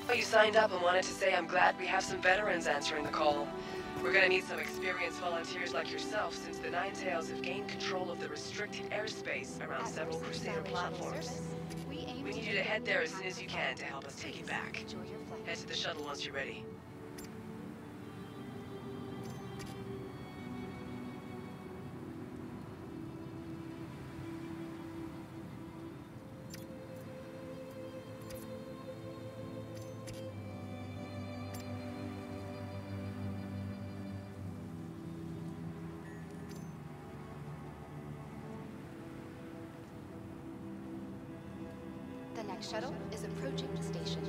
Oh, you signed up and wanted to say I'm glad we have some veterans answering the call. We're gonna need some experienced volunteers like yourself since the Ninetales have gained control of the restricted airspace around several Crusader platforms. We need you to head there as soon as you can to help us take it back. Head to the shuttle once you're ready. The next shuttle is approaching the station.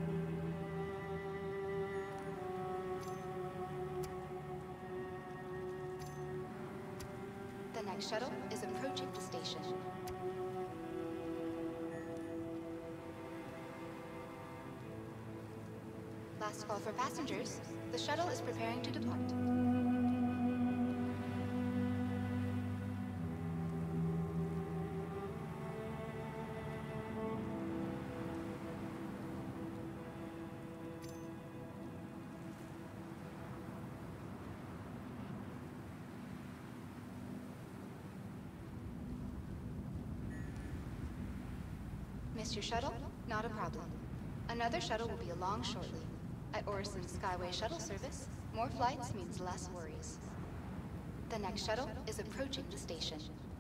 The next shuttle is approaching the station. Last call for passengers. The shuttle is preparing to depart. Missed your shuttle? Not a problem. Another shuttle will be along shortly. At Orison Skyway Shuttle Service, more flights means less worries. The next shuttle is approaching the station.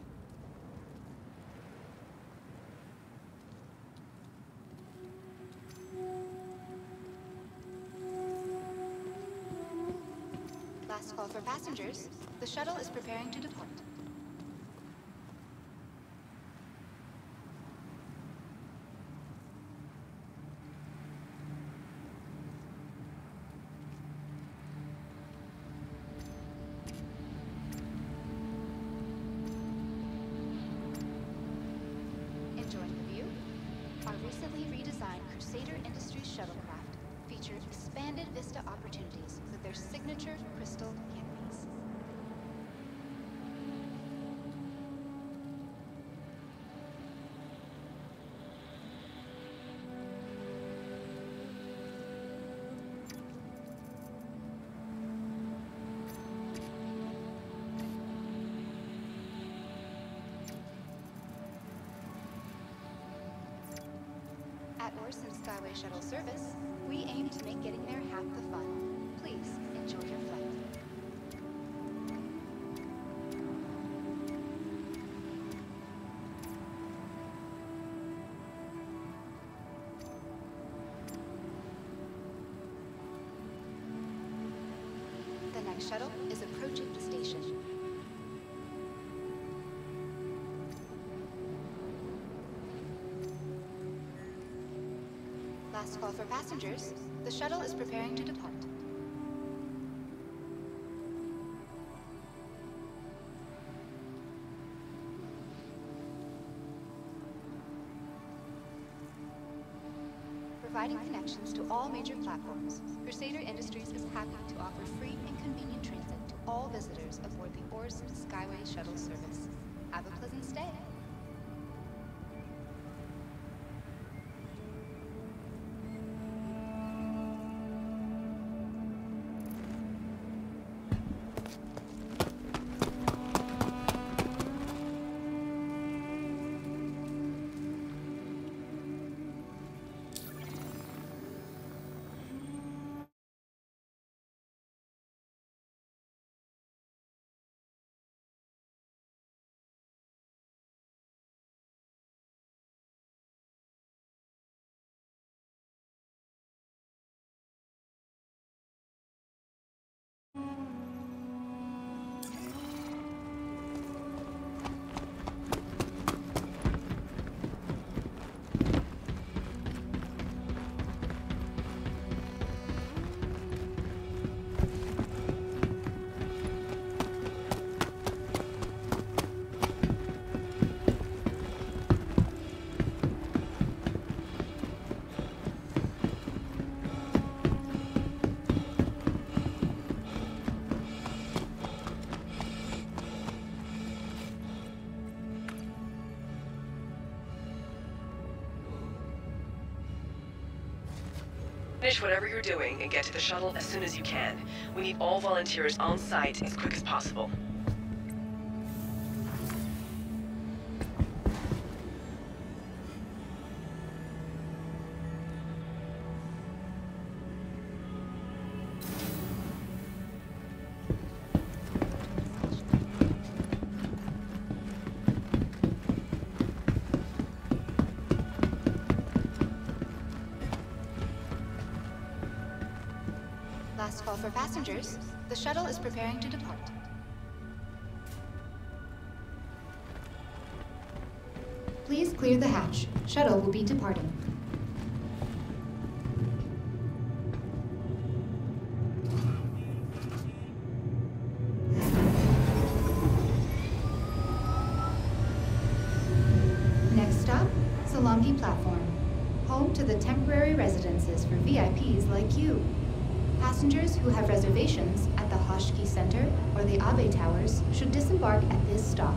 Last call for passengers. The shuttle is preparing to depart. Enjoying the view? Our recently redesigned Crusader Industries shuttlecraft feature expanded vista opportunities with their signature crystal canopies. At Orison Skyway Shuttle Service, we aim to make getting there half the fun. Please enjoy your flight. The next shuttle is approaching the station. Last call for passengers. The shuttle is preparing to depart. Providing connections to all major platforms, Crusader Industries is happy to offer free and convenient transit to all visitors aboard the Orison Skyway Shuttle Service. Have a pleasant stay. Finish whatever you're doing and get to the shuttle as soon as you can. We need all volunteers on site as quick as possible. Last call for passengers. The shuttle is preparing to depart. Please clear the hatch. Shuttle will be departing. Next stop, Solange Platform. Home to the temporary residences for VIPs like you. Passengers who have reservations at the Hoshki Center or the Abe Towers should disembark at this stop.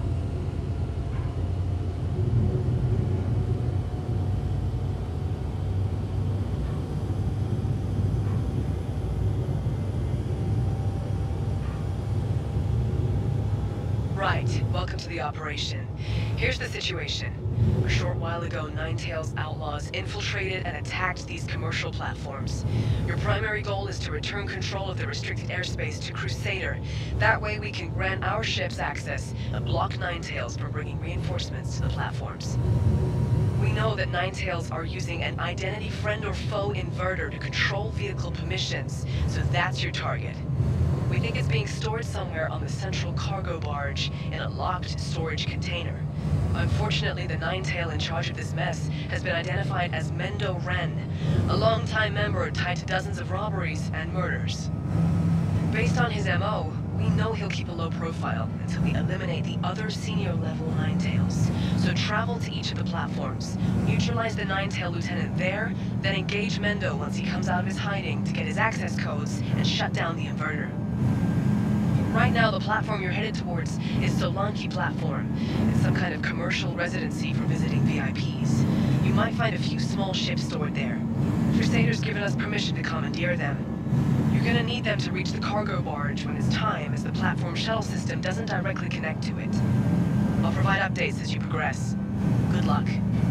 Right, welcome to the operation. Here's the situation. A short while ago, Ninetales outlaws infiltrated and attacked these commercial platforms. Your primary goal is to return control of the restricted airspace to Crusader. That way we can grant our ships access and block Ninetales from bringing reinforcements to the platforms. We know that Ninetales are using an identity friend or foe inverter to control vehicle permissions, so that's your target. We think it's being stored somewhere on the central cargo barge in a locked storage container. Unfortunately, the Ninetail in charge of this mess has been identified as Mendo Ren, a longtime member tied to dozens of robberies and murders. Based on his MO, we know he'll keep a low profile until we eliminate the other senior-level Ninetails. So travel to each of the platforms, neutralize the Ninetail lieutenant there, then engage Mendo once he comes out of his hiding to get his access codes and shut down the inverter. Right now, the platform you're headed towards is Solange Platform. It's some kind of commercial residency for visiting VIPs. You might find a few small ships stored there. Crusader's given us permission to commandeer them. You're gonna need them to reach the cargo barge when it's time, as the platform shuttle system doesn't directly connect to it. I'll provide updates as you progress. Good luck.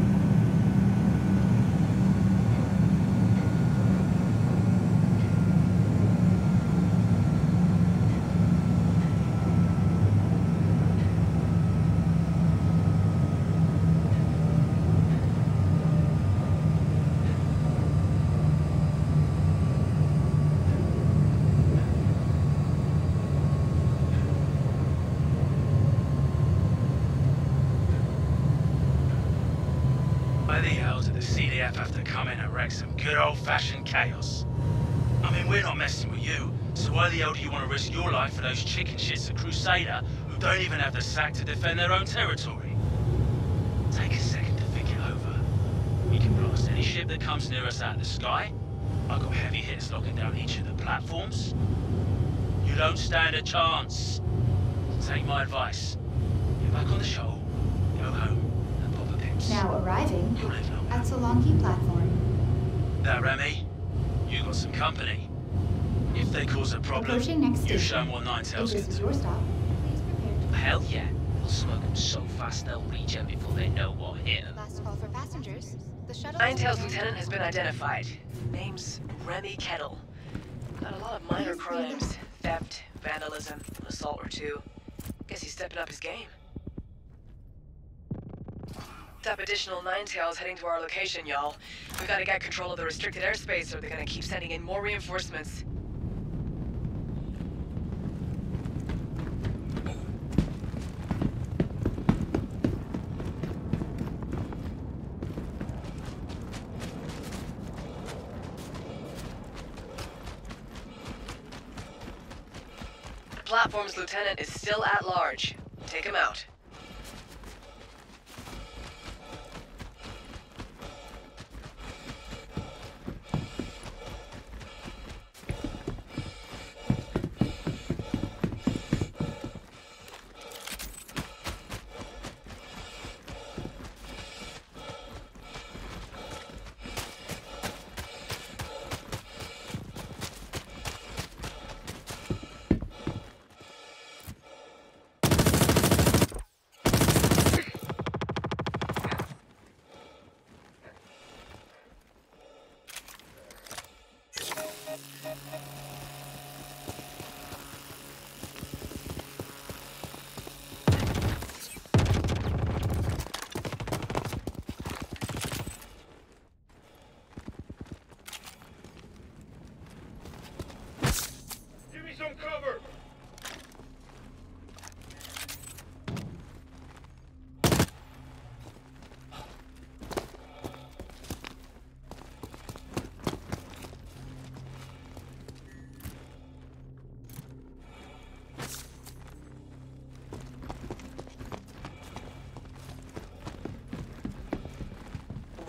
Why the hell did the CDF have to come in and wreck some good old-fashioned chaos? I mean, we're not messing with you, so why the hell do you want to risk your life for those chicken shits at Crusader who don't even have the sack to defend their own territory? Take a second to think it over. We can blast any ship that comes near us out of the sky. I've got heavy hitters locking down each of the platforms. You don't stand a chance. Take my advice. Get back on the shuttle, go home. Now arriving at Solange Platform. Now, Remy, you got some company. If they cause a problem, Approaching next you station. show them what Ninetales If this can is do. your stop, please prepare to... Hell yeah. We'll smoke them so fast they'll reach out before they know what hit them. Last call for passengers. The shuttle... Ninetales lieutenant has been identified. Name's Remy Kettle. Got a lot of minor crimes. Theft, vandalism, an assault or two. Guess he's stepping up his game. Up additional Ninetails heading to our location, y'all. We gotta get control of the restricted airspace or they're gonna keep sending in more reinforcements. The platform's lieutenant is still at large. Take him out.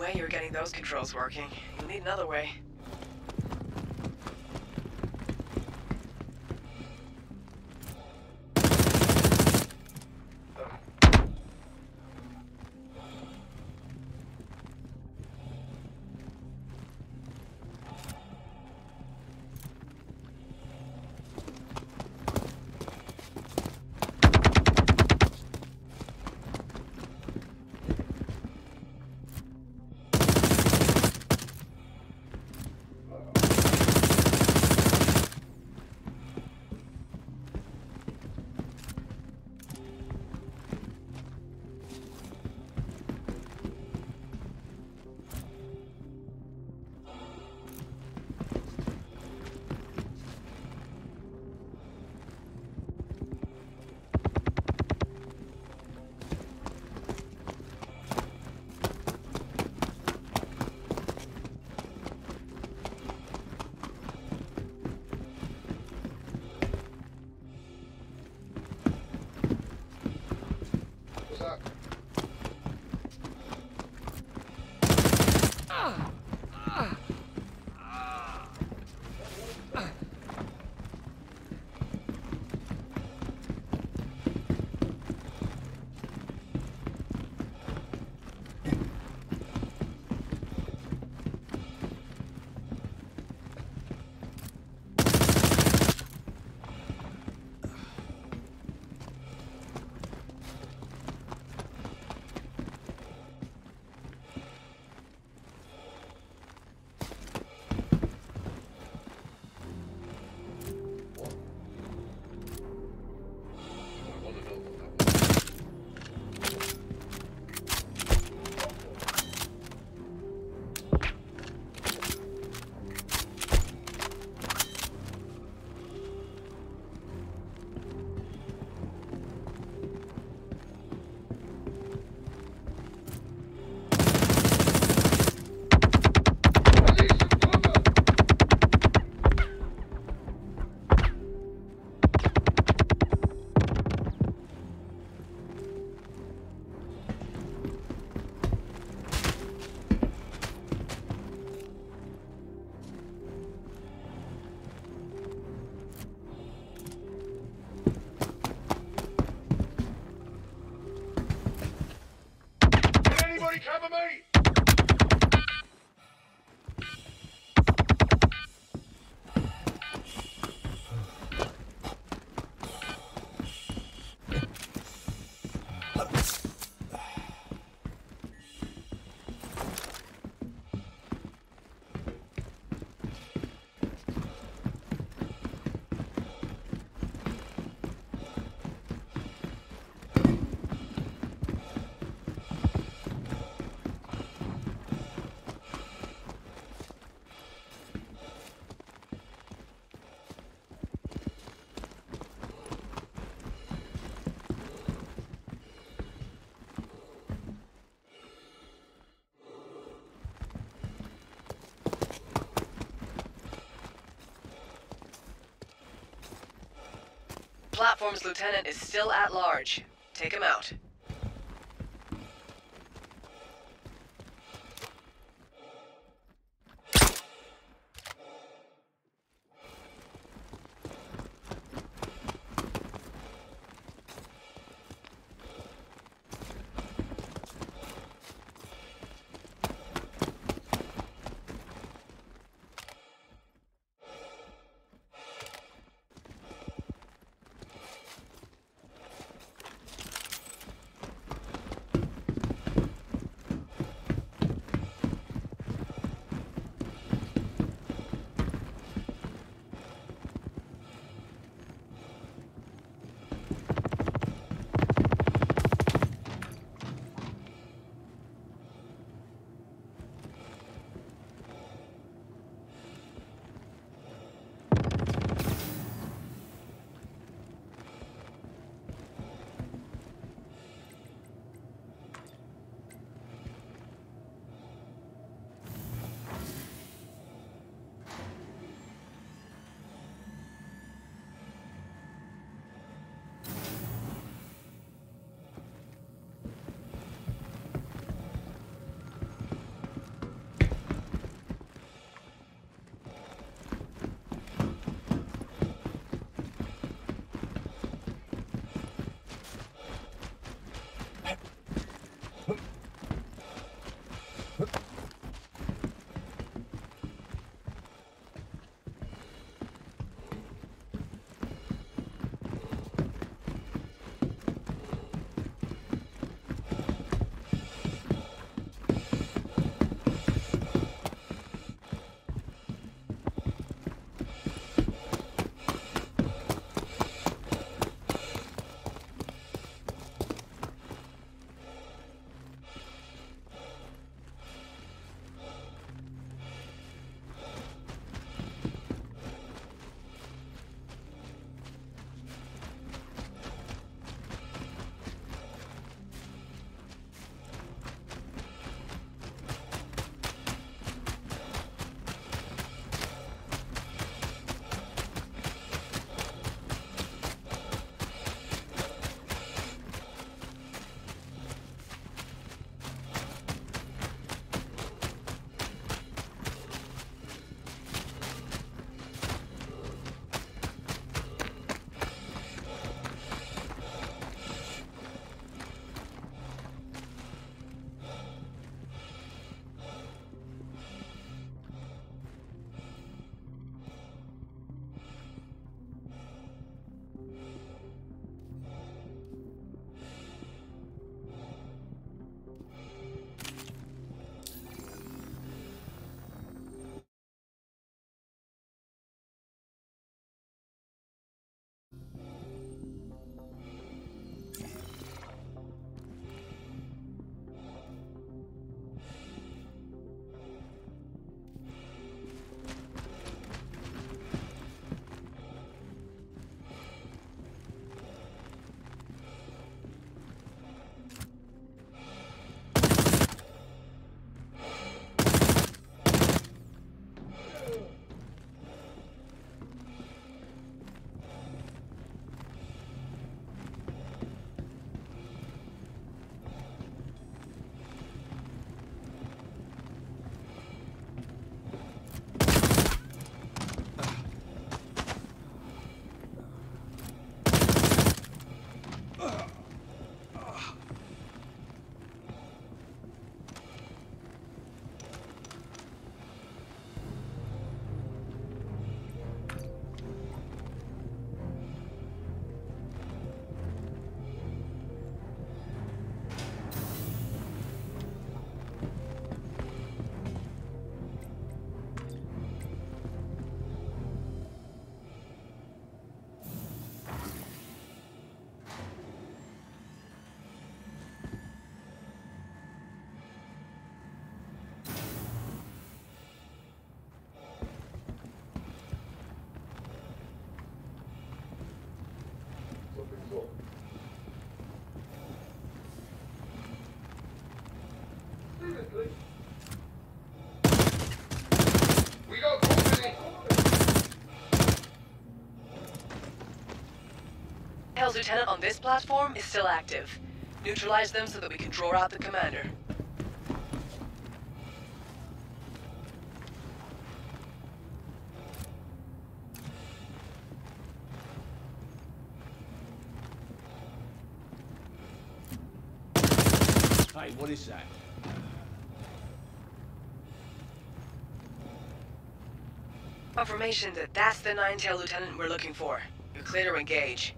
way you're getting those controls working. You'll need another way. Cover me! Platform's lieutenant is still at large. Take him out. lieutenant on this platform is still active. Neutralize them so that we can draw out the commander. Hey, what is that? Confirmation that that's the Nine-Tail lieutenant we're looking for. You're clear to engage.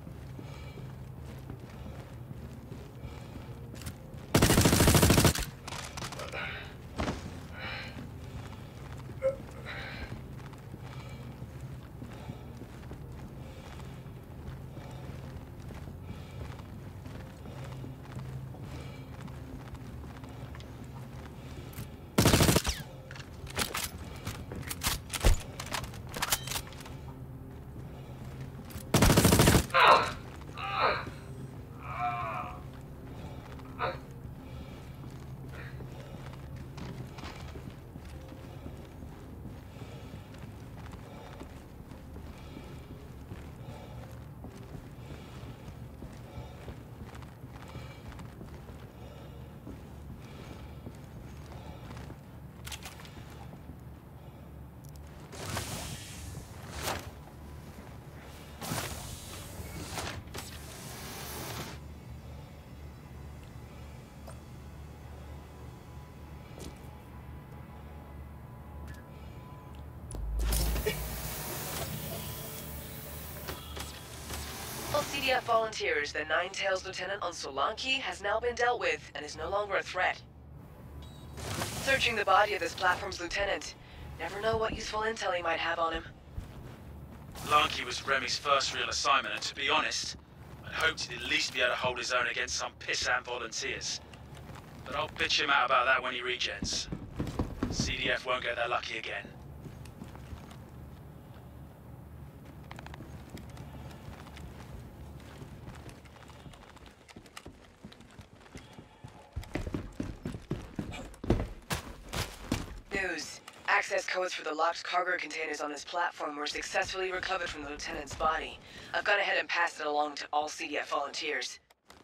All CDF volunteers, the Nine-Tails lieutenant on Solanki has now been dealt with and is no longer a threat. Searching the body of this platform's lieutenant. Never know what useful intel he might have on him. Solanki was Remy's first real assignment, and to be honest, I'd hoped he'd at least be able to hold his own against some pissant volunteers. But I'll bitch him out about that when he regens. CDF won't get that lucky again. News. Access codes for the locked cargo containers on this platform were successfully recovered from the lieutenant's body. I've gone ahead and passed it along to all CDF volunteers.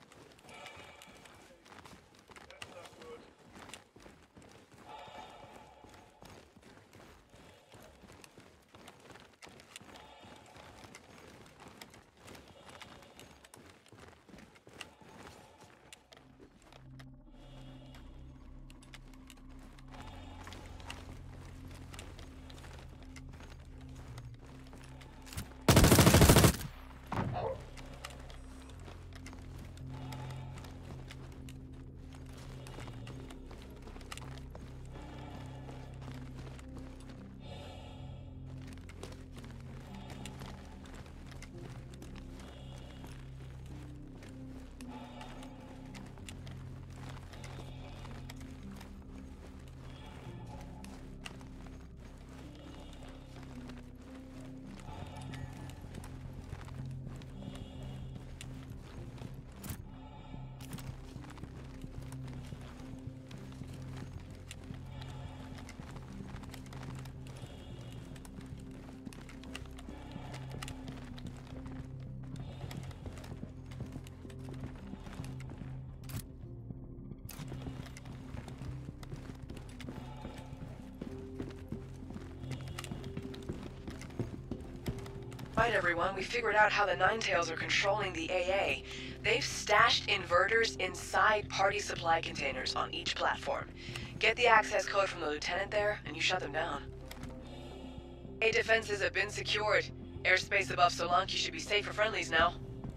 Right, everyone, we figured out how the Nine-Tails are controlling the AA. They've stashed inverters inside party supply containers on each platform. Get the access code from the lieutenant there, and you shut them down. AA defenses have been secured. Airspace above Solanki should be safe for friendlies now.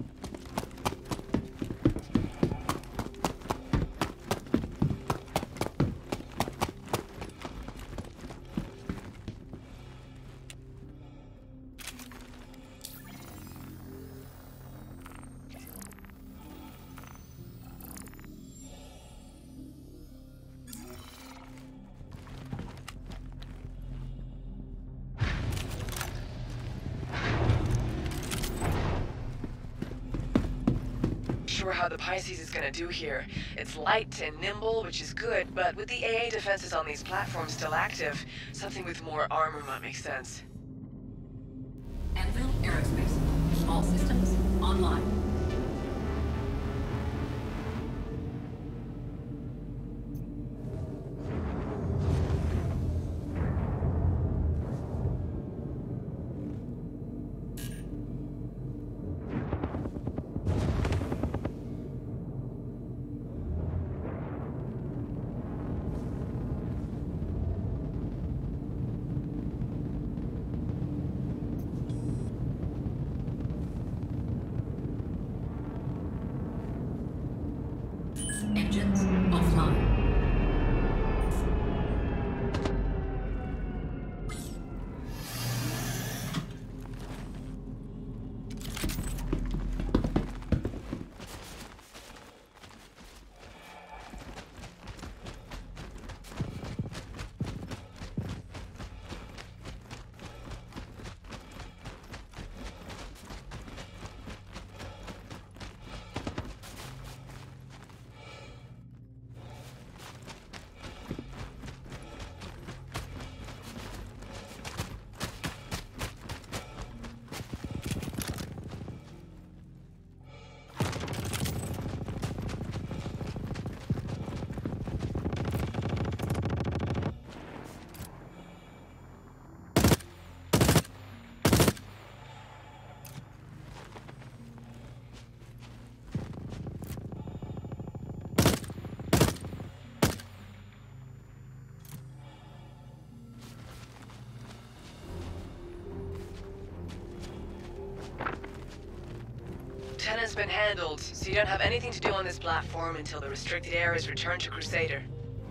Sure how the Pisces is gonna do here. It's light and nimble, which is good, but with the AA defenses on these platforms still active, something with more armor might make sense. Anvil Aerospace. All systems online. lieutenant's been handled, so you don't have anything to do on this platform until the restricted area is returned to Crusader.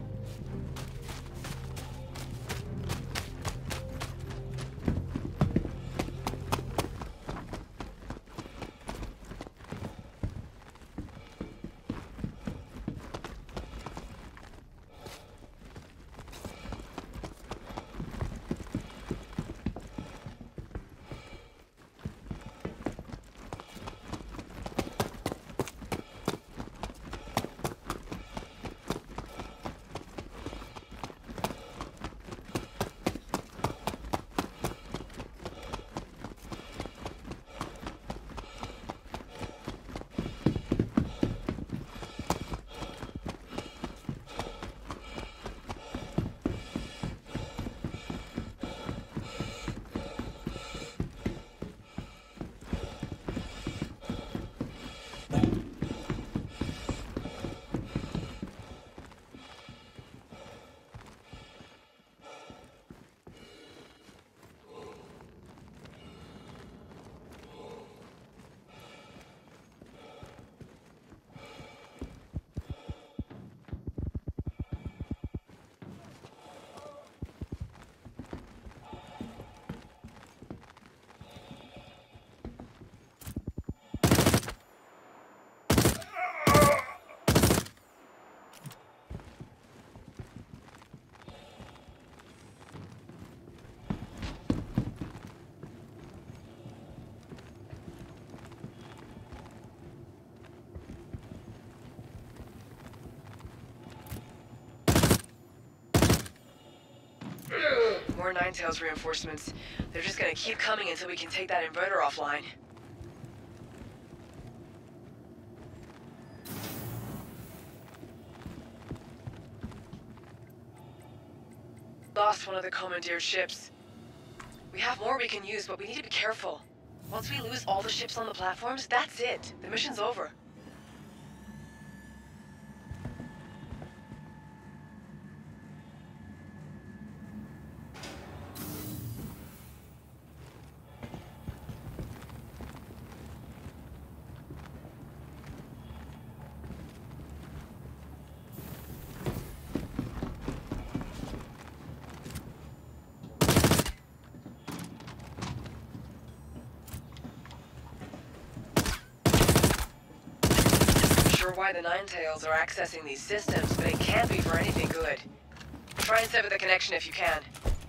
More Ninetales reinforcements. They're just gonna keep coming until we can take that inverter offline. Lost one of the commandeered ships. We have more we can use, but we need to be careful. Once we lose all the ships on the platforms, that's it. The mission's over. Why the Ninetales are accessing these systems, but it can't be for anything good. Try and sever the connection if you can.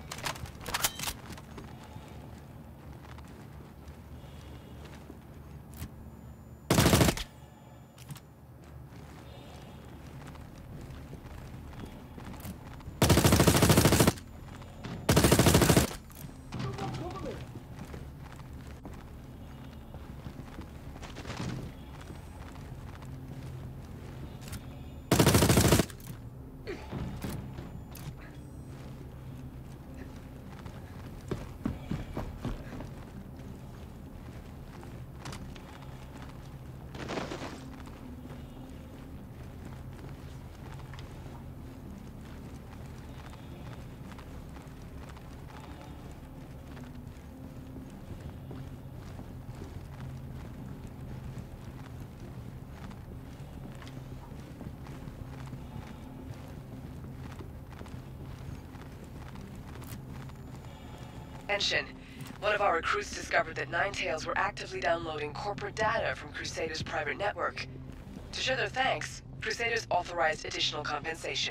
Attention. One of our recruits discovered that Ninetales were actively downloading corporate data from Crusader's private network. To show their thanks, Crusaders authorized additional compensation.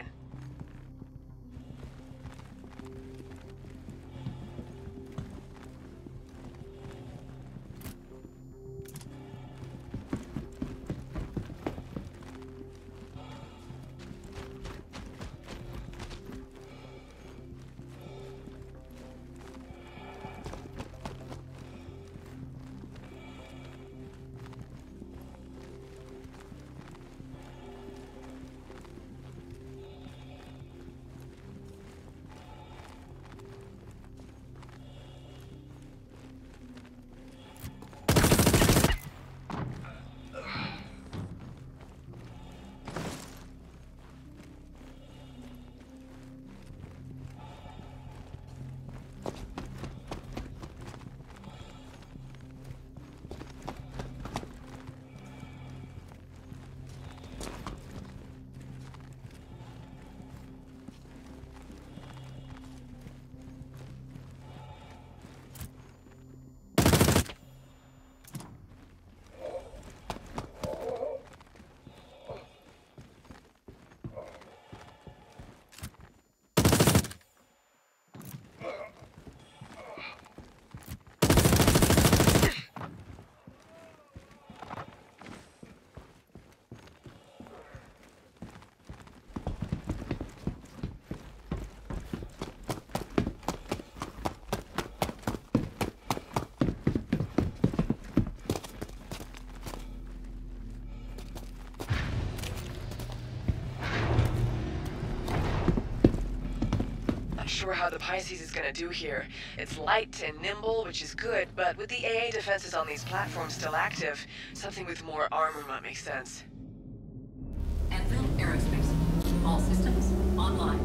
sure how the Pisces is gonna do here. It's light and nimble, which is good, but with the AA defenses on these platforms still active, something with more armor might make sense. Anvil Aerospace. All systems online.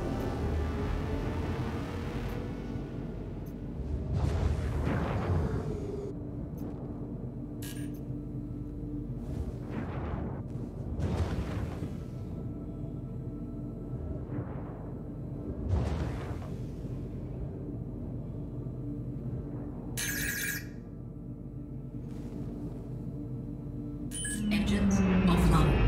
Engines offline.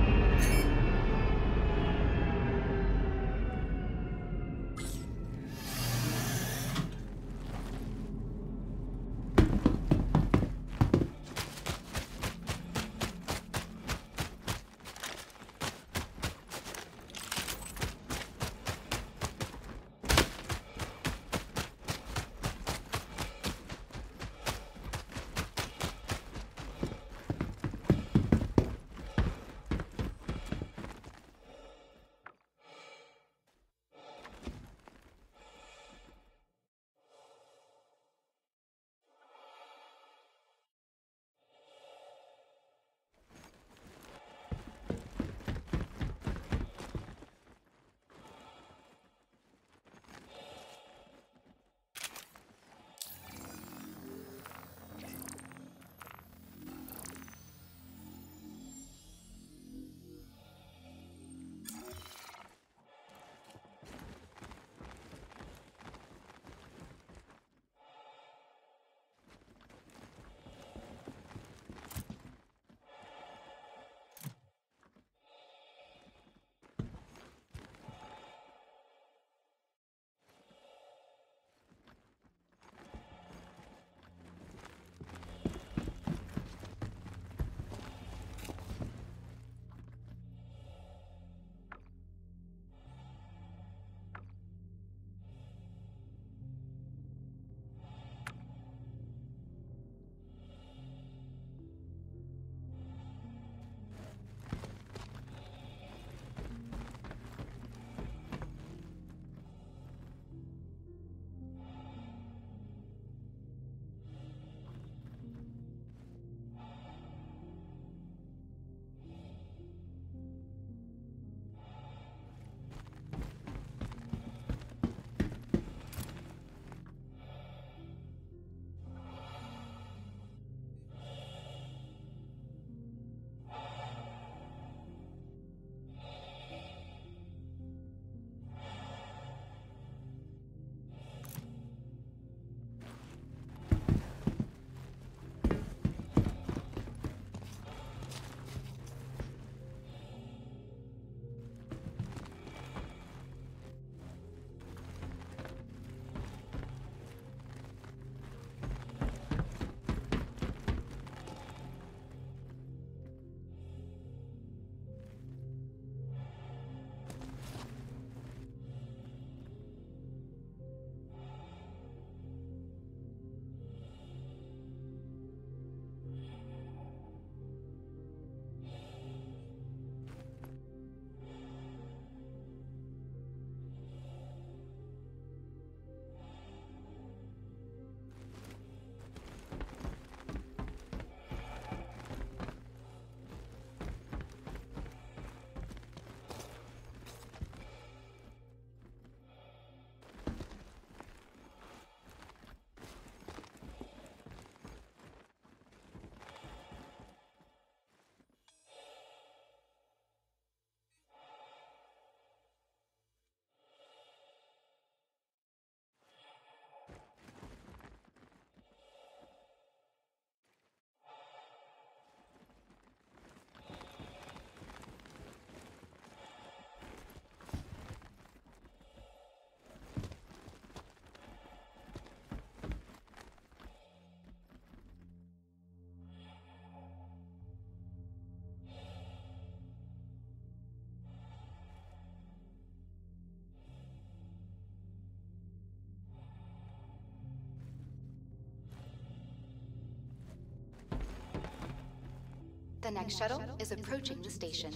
The next shuttle is approaching the station.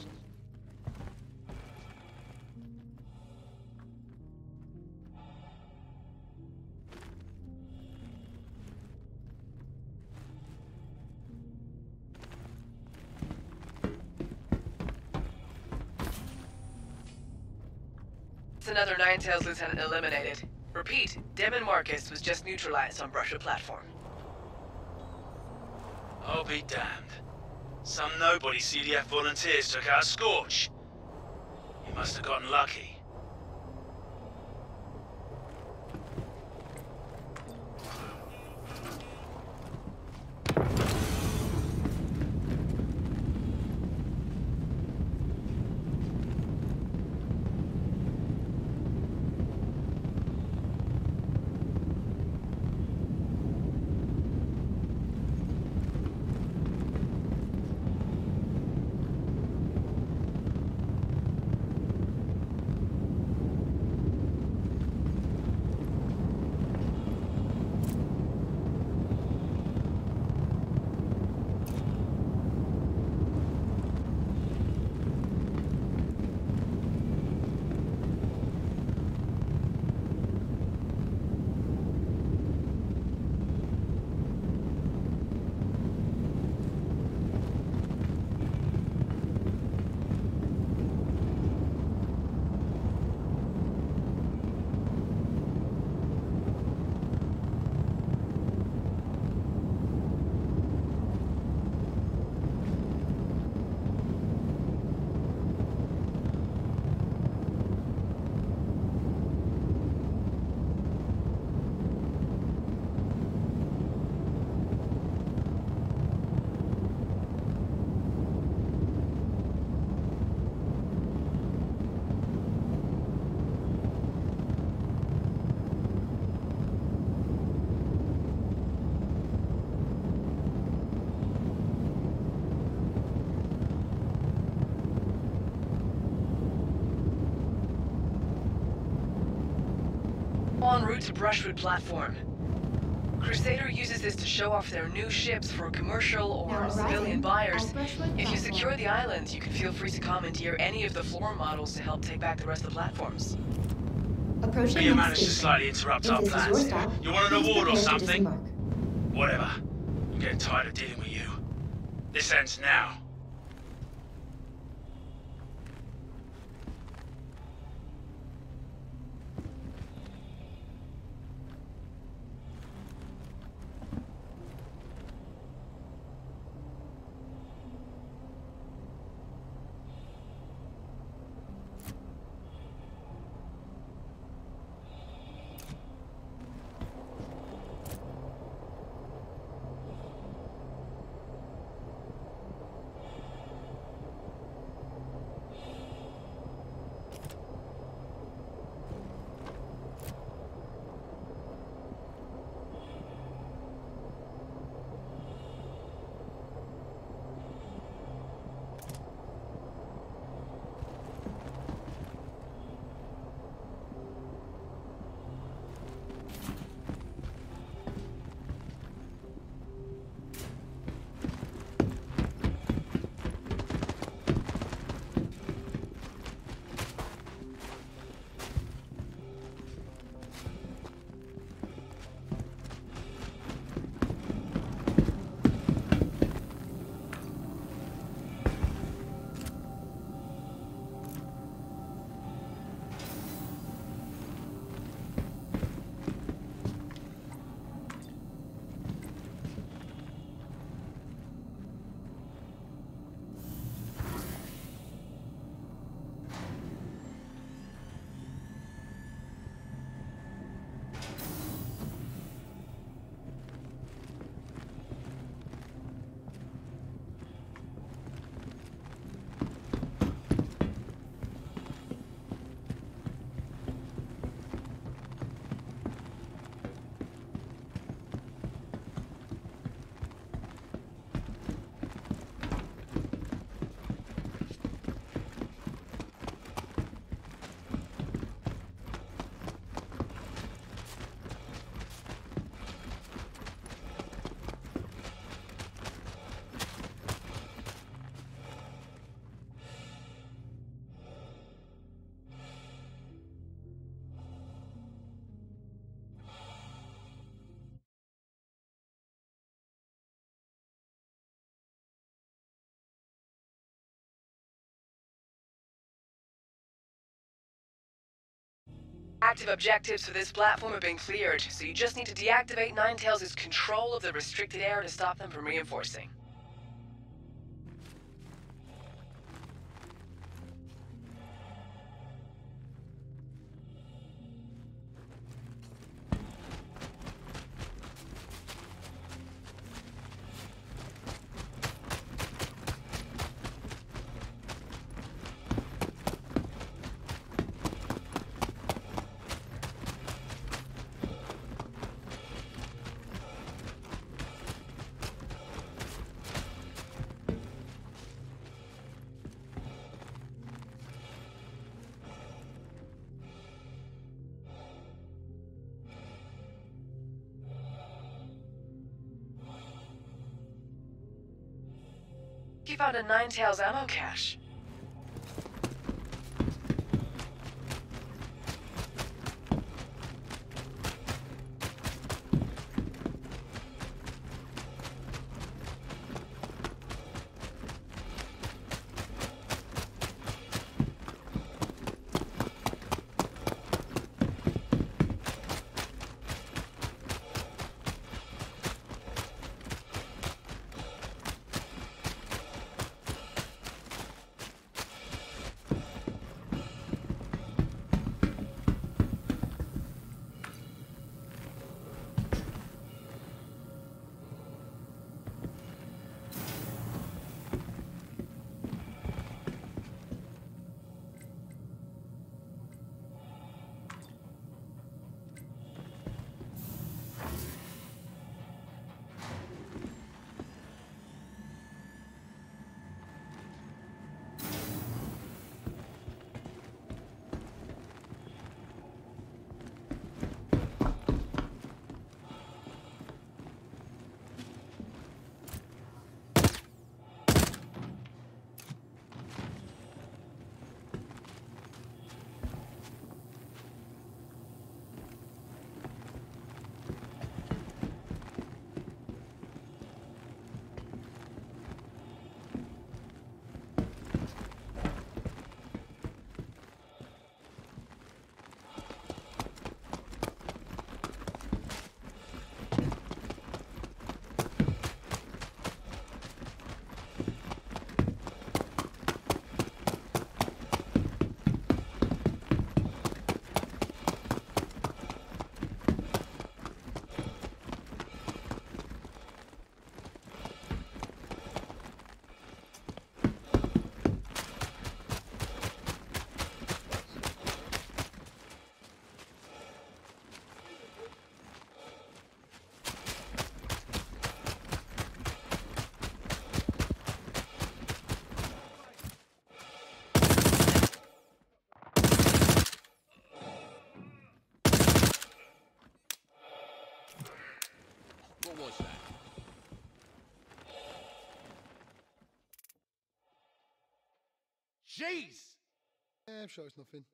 That's another Ninetales lieutenant eliminated. Repeat, Demon Marcus was just neutralized on Brushwood platform. I'll be damned. Some nobody CDF volunteers took out Scorch. You must have gotten lucky. En route to Brushwood platform. Crusader uses this to show off their new ships for commercial or civilian buyers. If you secure the island, you can feel free to commandeer any of the floor models to help take back the rest of the platforms. Approaching You next managed to station. slightly interrupt If our this is your plans. stop, You want an please award or prepare to something? disembark. Whatever. I'm getting tired of dealing with you. This ends now. Active objectives for this platform have been cleared, so you just need to deactivate Ninetales' control of the restricted area to stop them from reinforcing. You found a Ninetales ammo cache. Jeez! I'm sure it's nothing.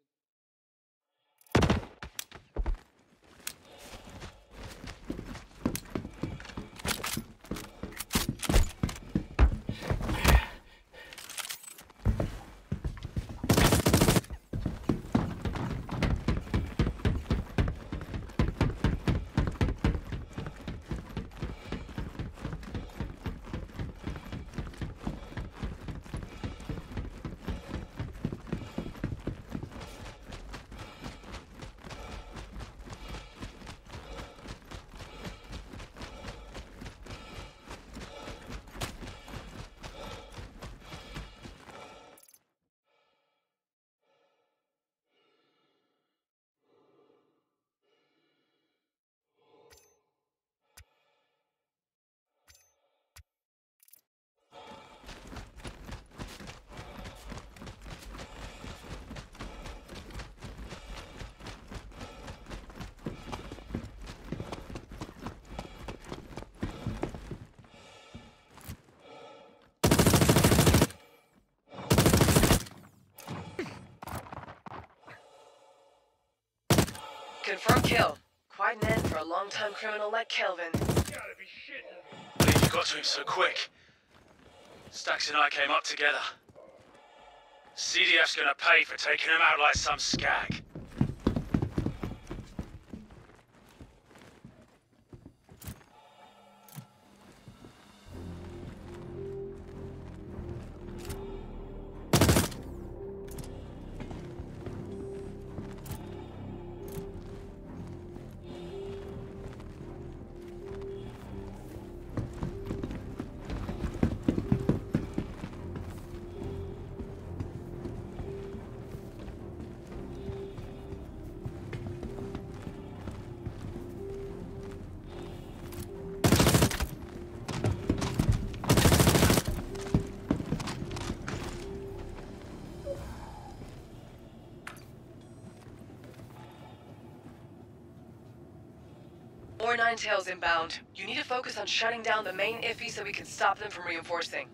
Confirmed kill. Quite an end for a long-time criminal like Kelvin. You gotta be shitting me. I believe you got to him so quick. Stax and I came up together. CDF's gonna pay for taking him out like some skag. Ninetales inbound. You need to focus on shutting down the main IFI so we can stop them from reinforcing.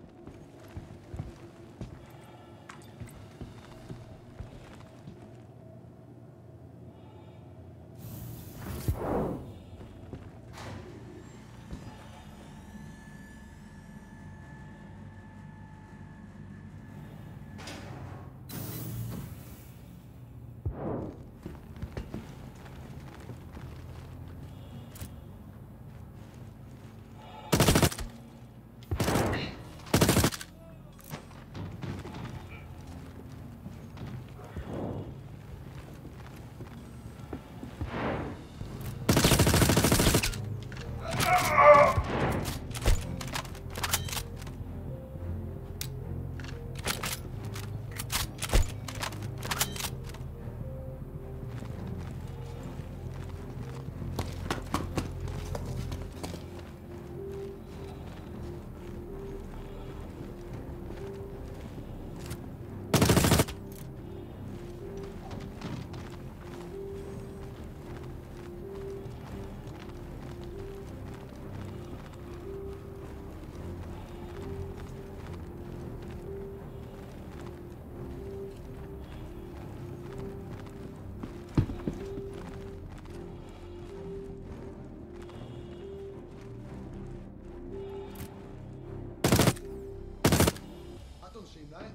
Seem right.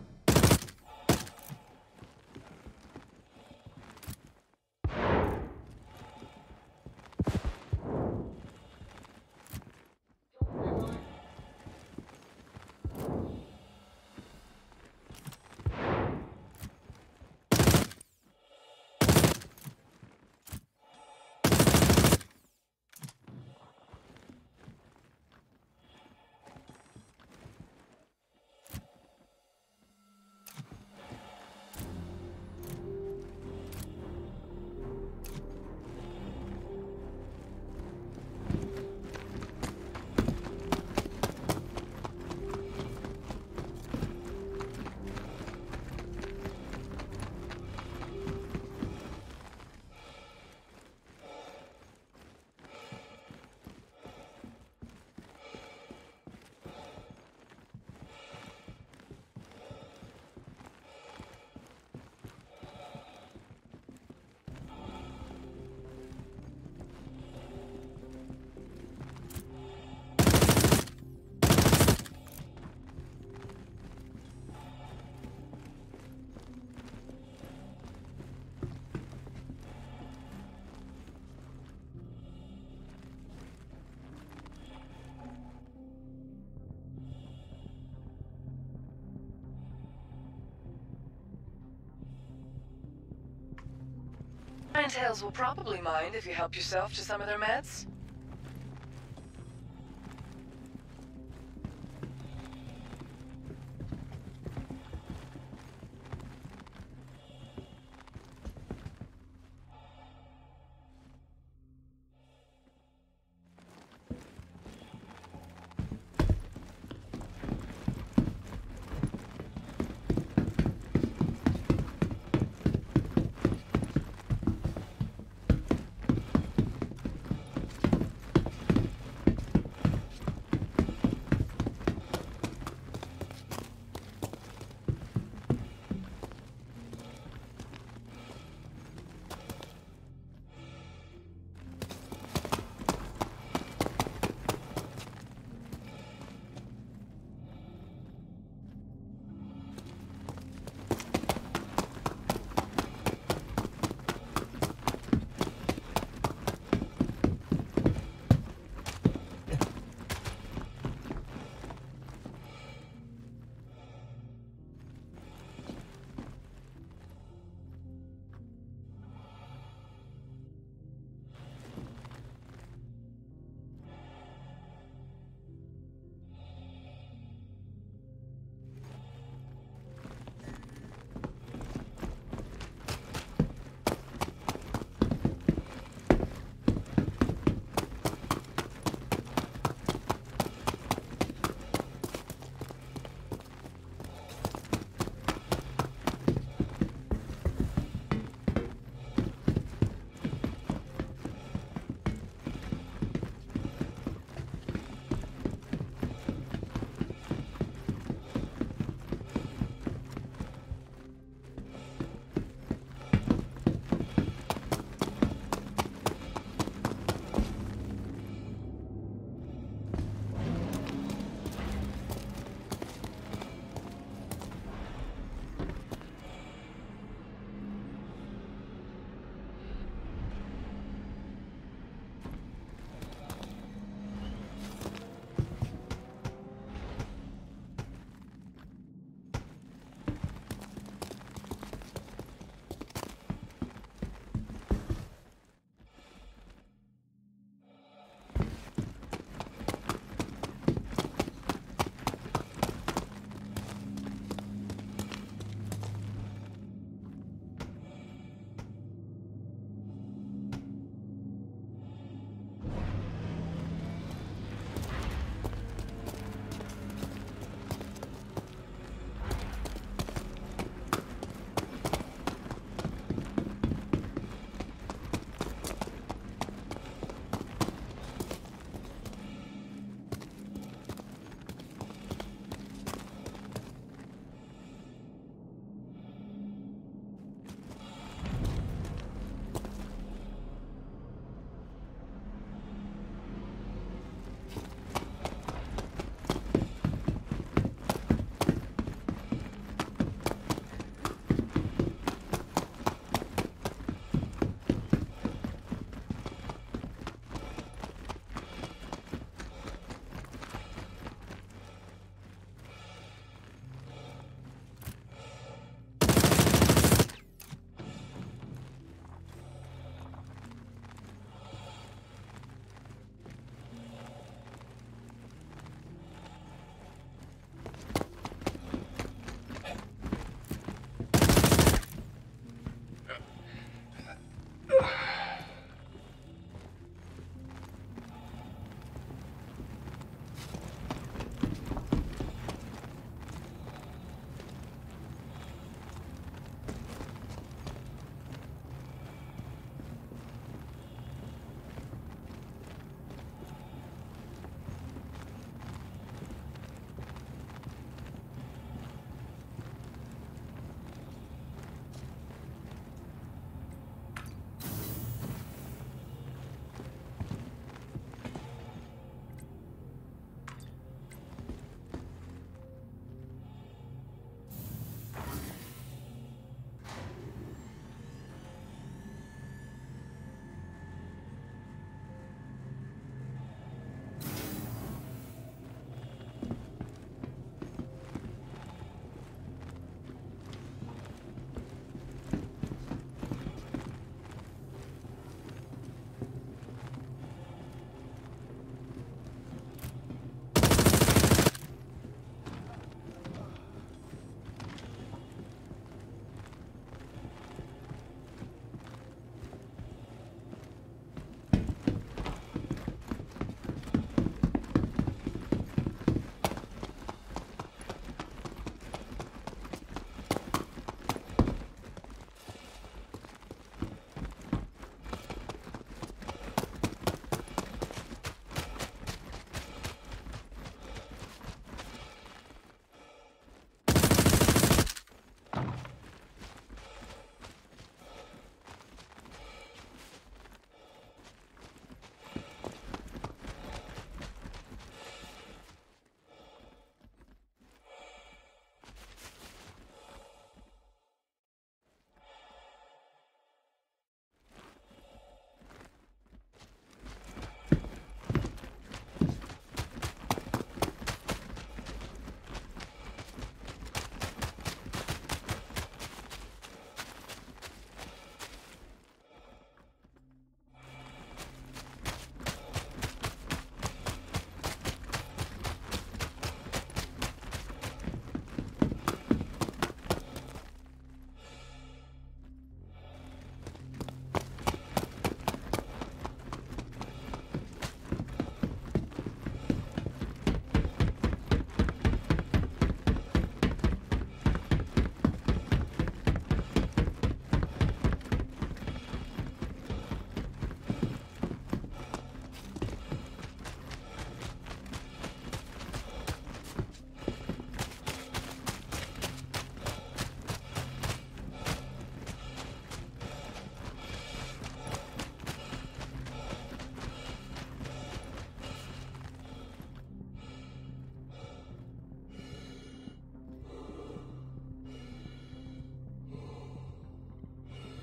Ninetales will probably mind if you help yourself to some of their meds.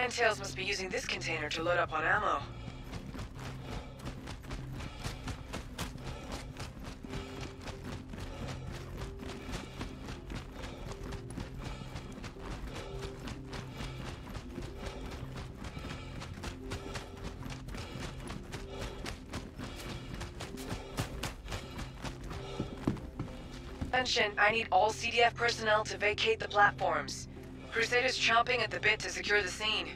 Ninetales must be using this container to load up on ammo. Attention, I need all CDF personnel to vacate the platforms. Crusaders chomping at the bit to secure the scene.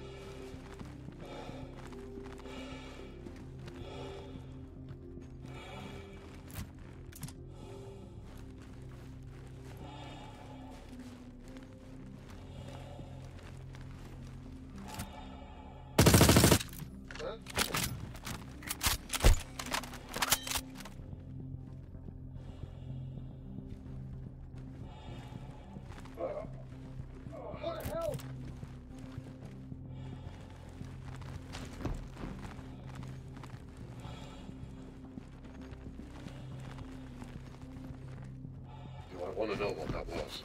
I want to know what that was.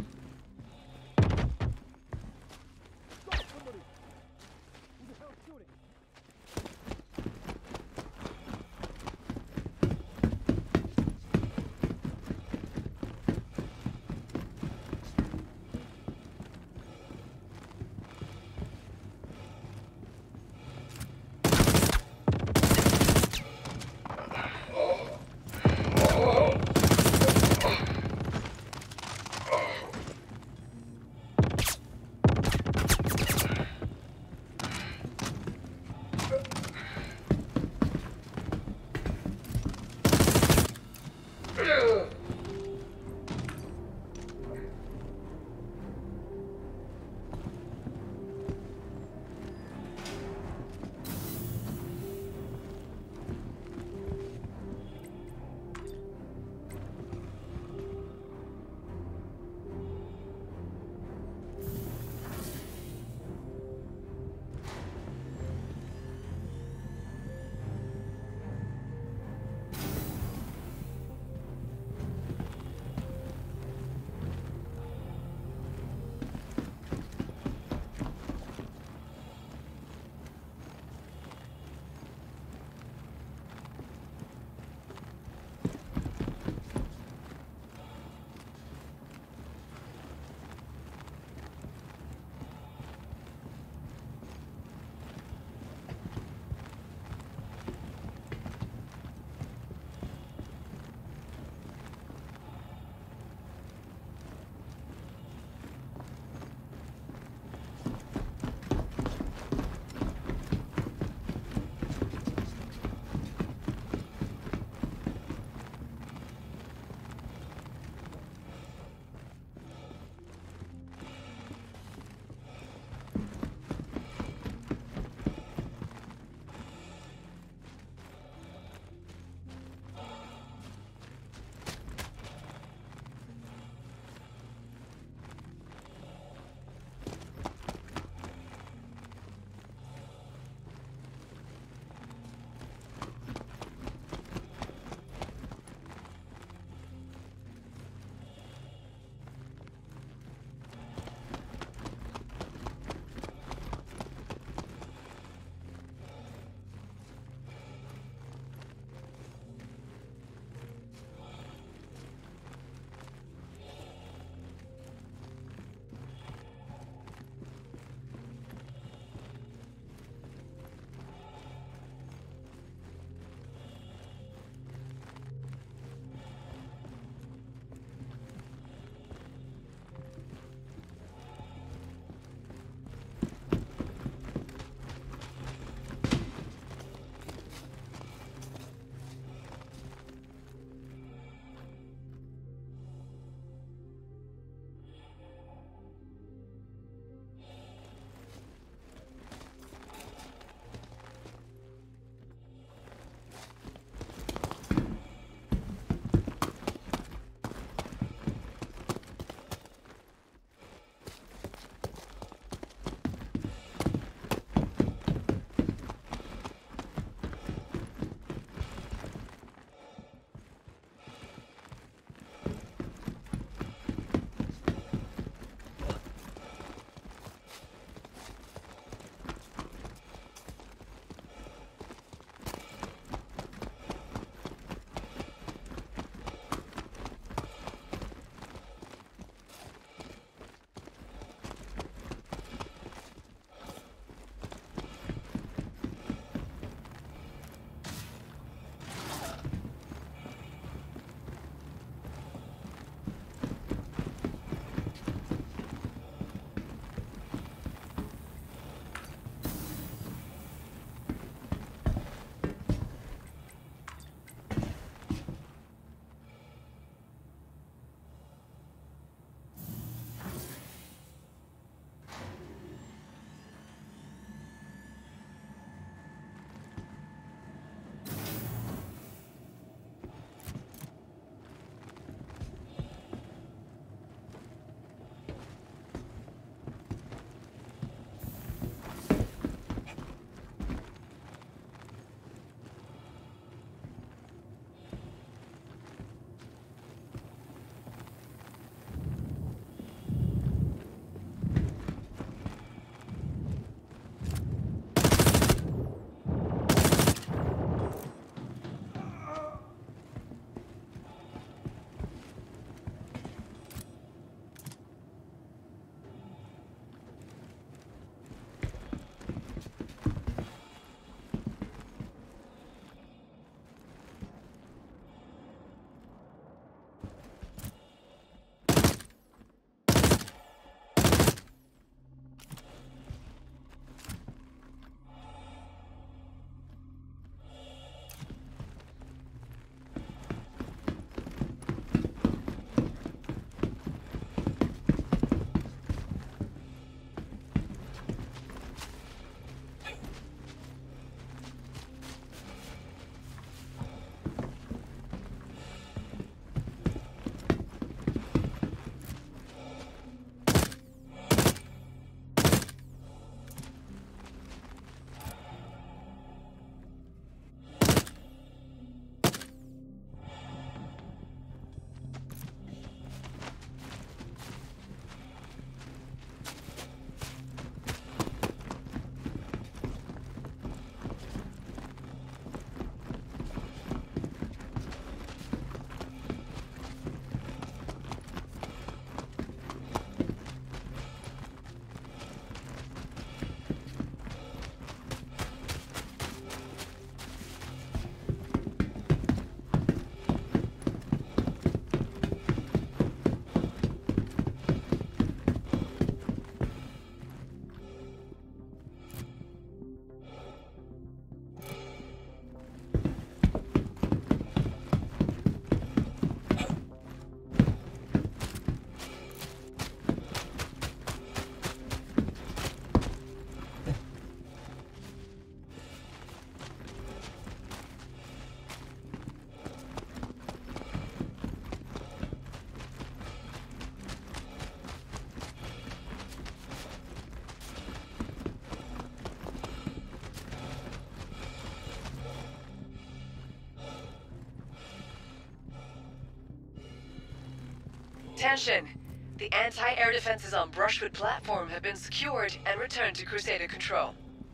Attention! The anti-air defenses on Brushwood platform have been secured and returned to Crusader control.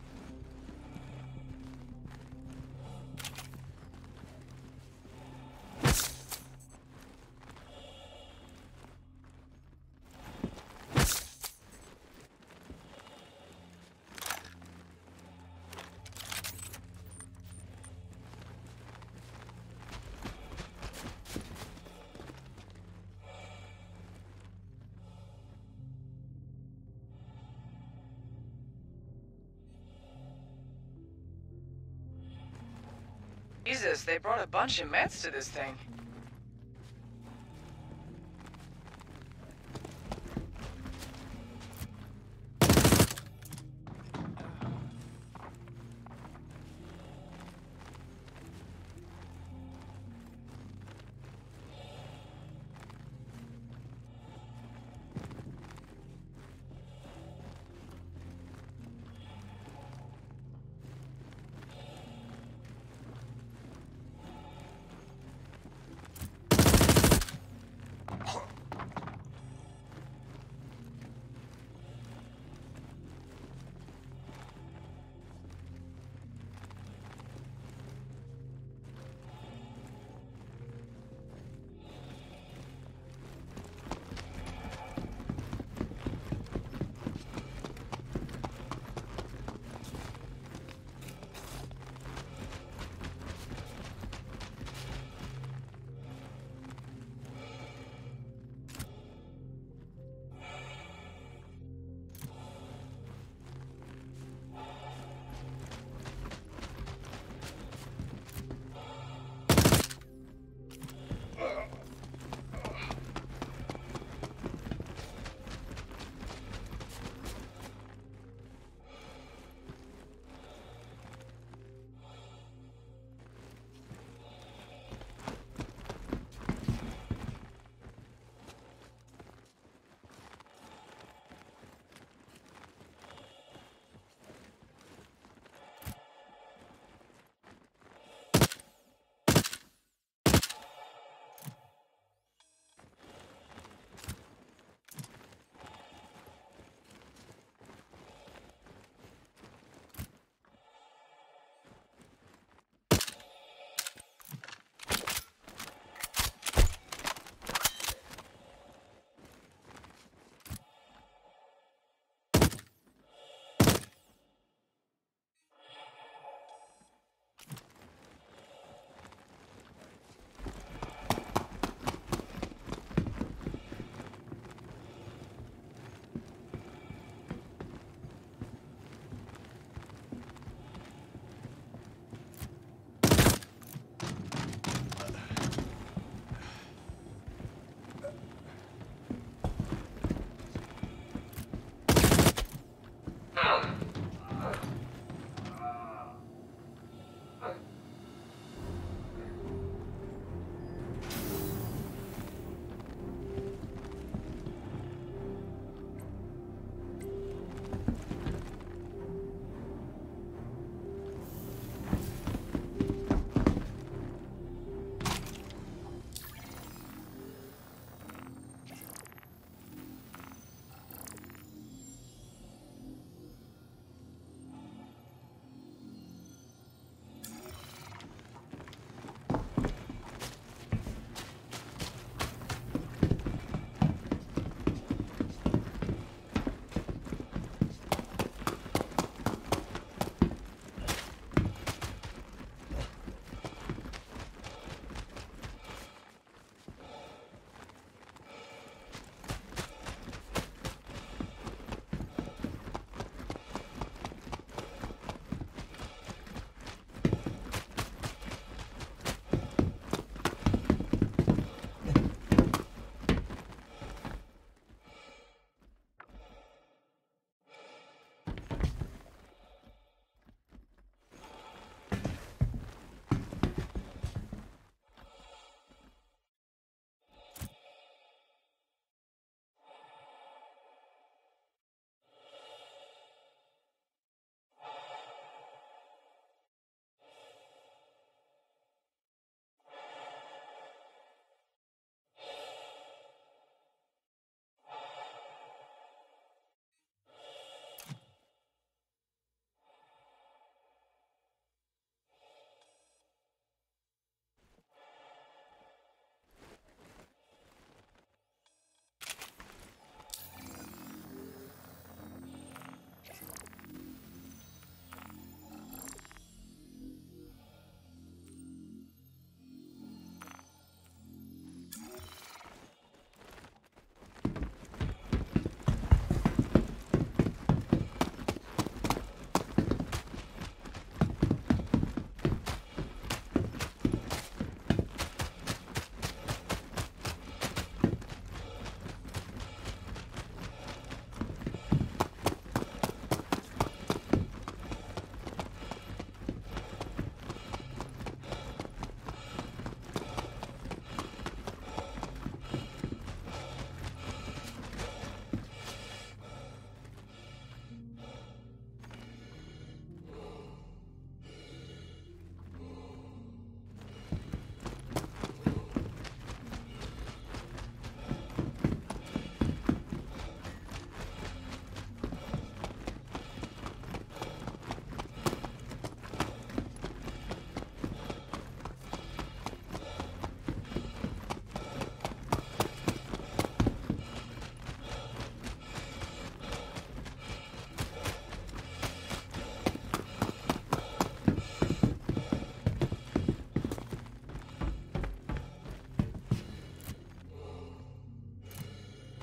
Jesus, they brought a bunch of meds to this thing.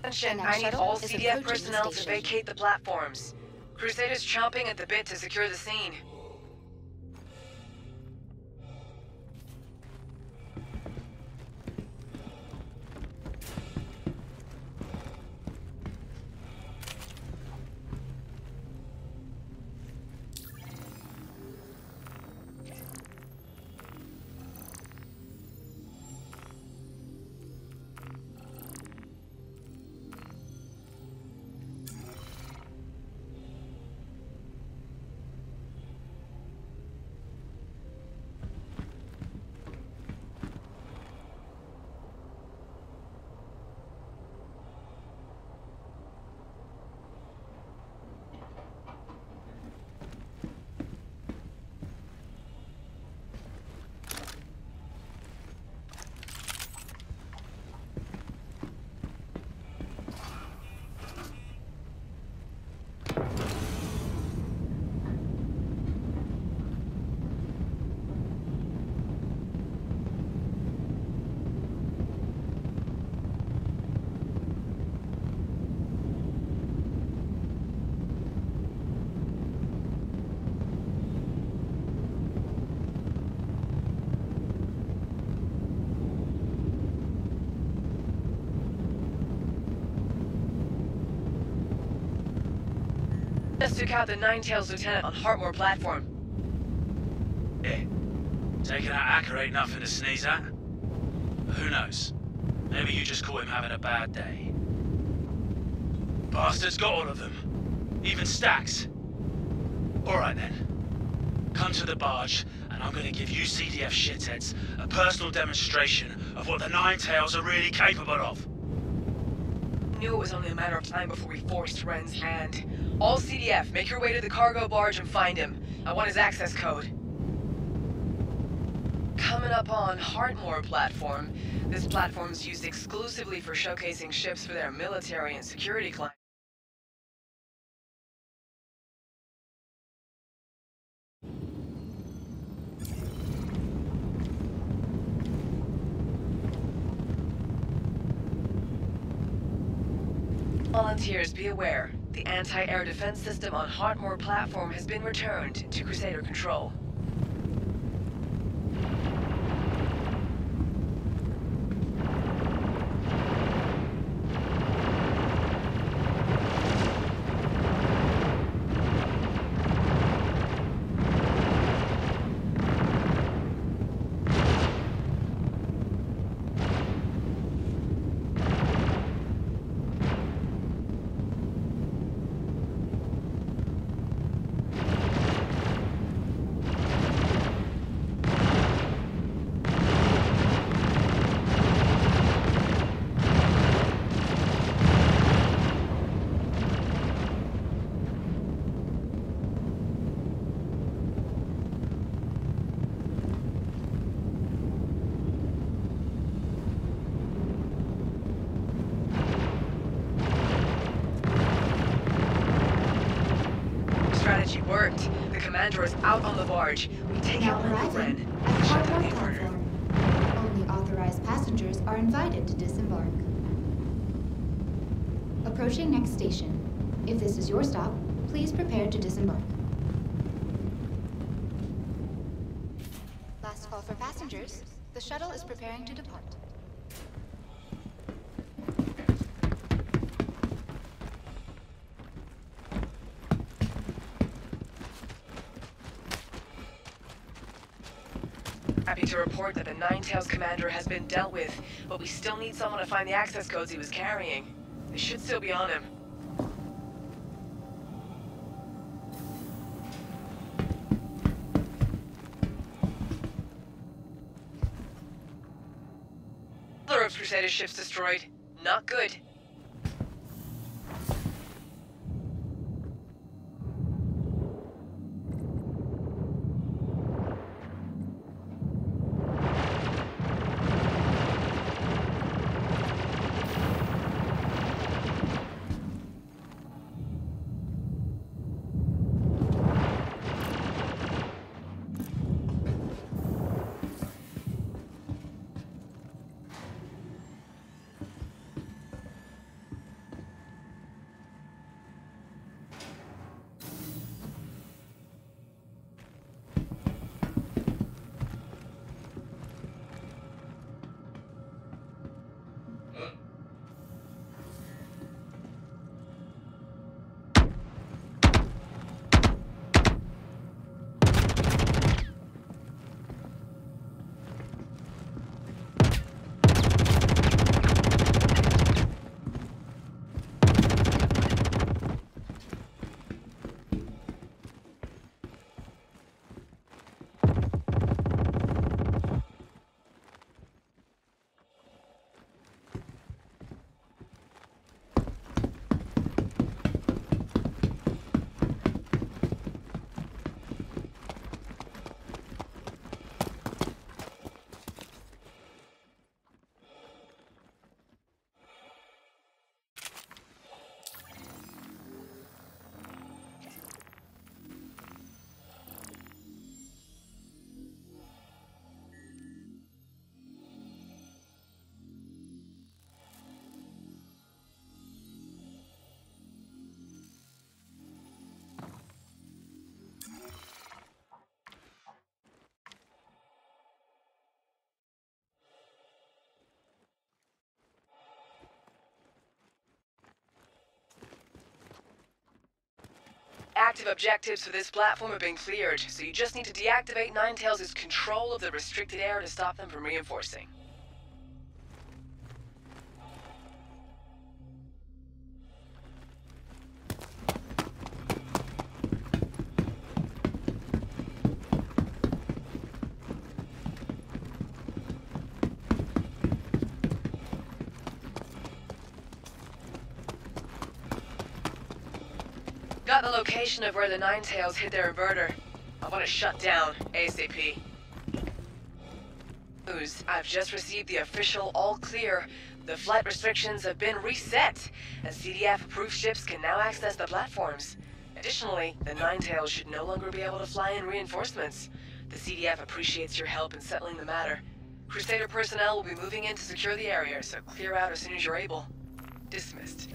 Attention, I need all CDF personnel to vacate the platforms. Crusaders chomping at the bit to secure the scene. Just took out the Ninetales lieutenant on Heartmoor platform. Yeah. Taking out Acker ain't nothing to sneeze at. Who knows? Maybe you just caught him having a bad day. Bastard's got all of them. Even Stacks. Alright then. Come to the barge, and I'm gonna give you CDF shitheads a personal demonstration of what the Ninetales are really capable of. Knew it was only a matter of time before we forced Ren's hand. All CDF, make your way to the cargo barge and find him. I want his access code. Coming up on Heartmoor platform. This platform's used exclusively for showcasing ships for their military and security clients. Volunteers, be aware. The anti-air defense system on Heartmoor platform has been returned to Crusader control. Strategy worked. The commander is out on the barge. We take out Ren and shut down the inverter. Only authorized passengers are invited to disembark. Approaching next station. If this is your stop, please prepare to disembark. Last call for passengers. The shuttle is preparing to depart. Happy to report that the Ninetales commander has been dealt with, but we still need someone to find the access codes he was carrying. They should still be on him. Another of Crusader's ships destroyed. Not good. active objectives for this platform have been cleared, so you just need to deactivate Ninetales' control of the restricted area to stop them from reinforcing. Got the location of where the Ninetales hid their inverter. I want it shut down, ASAP. News. I've just received the official all clear. The flight restrictions have been reset, and CDF-approved ships can now access the platforms. Additionally, the Ninetales should no longer be able to fly in reinforcements. The CDF appreciates your help in settling the matter. Crusader personnel will be moving in to secure the area, so clear out as soon as you're able. Dismissed.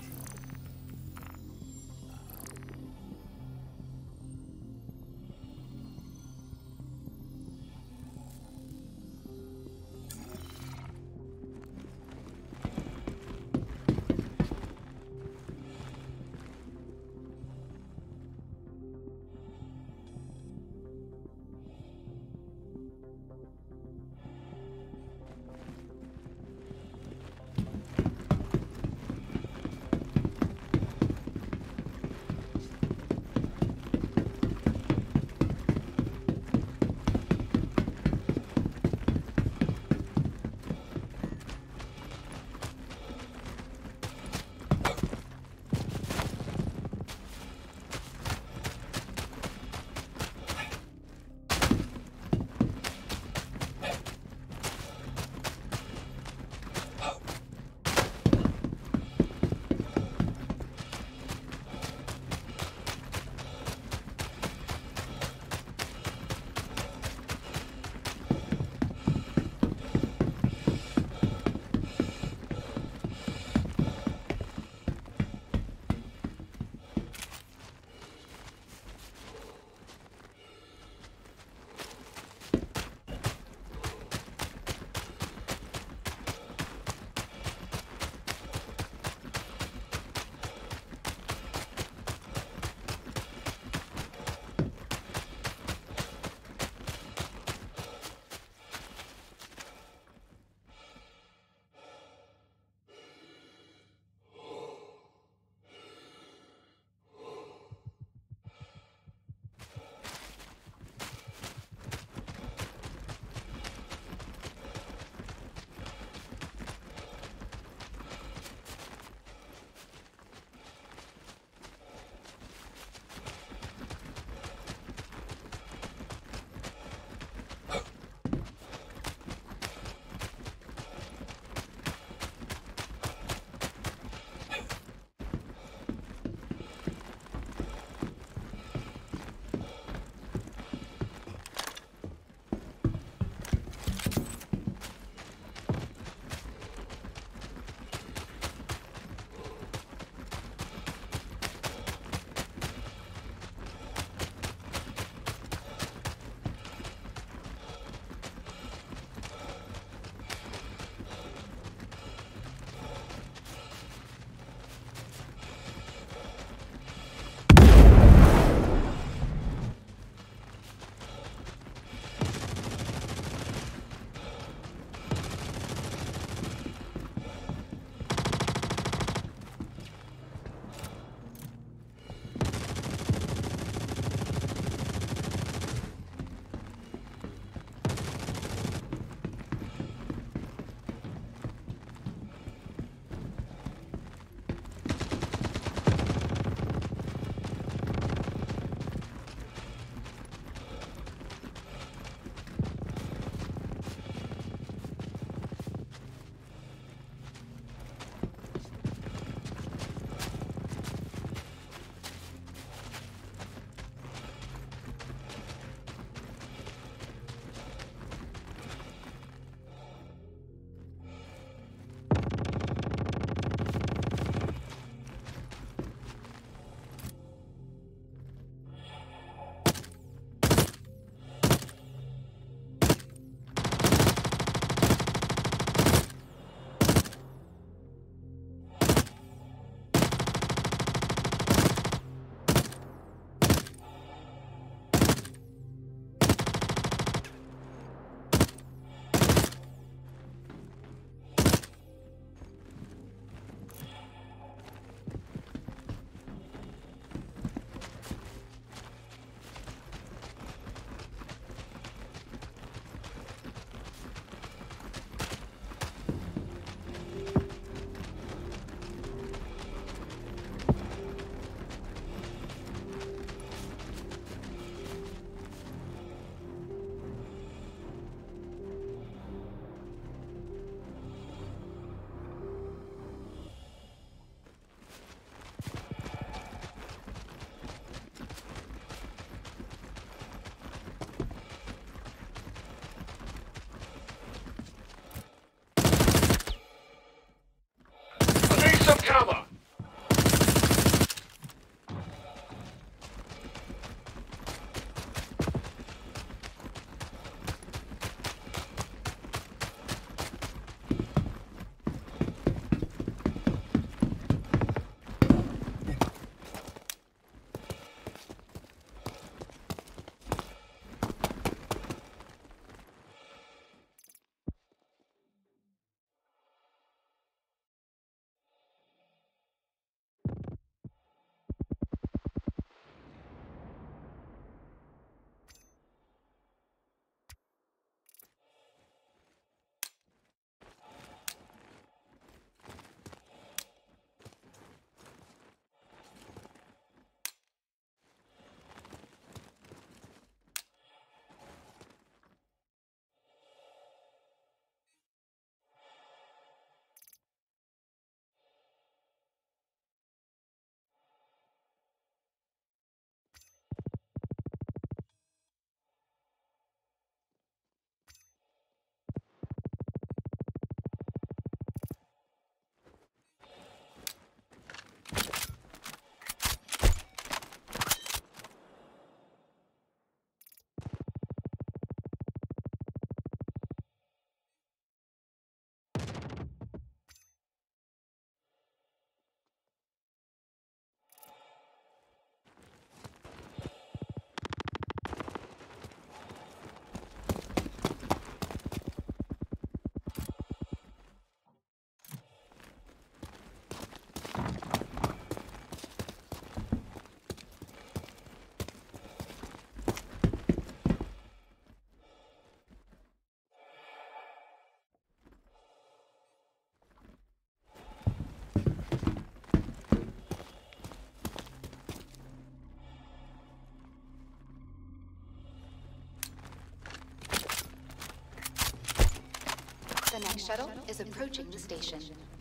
shuttle is approaching the station.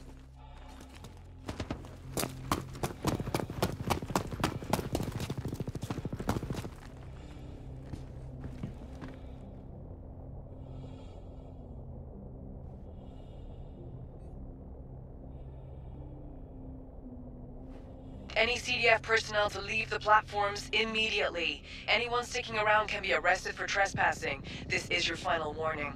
Any CDF personnel to leave the platforms immediately. Anyone sticking around can be arrested for trespassing. This is your final warning.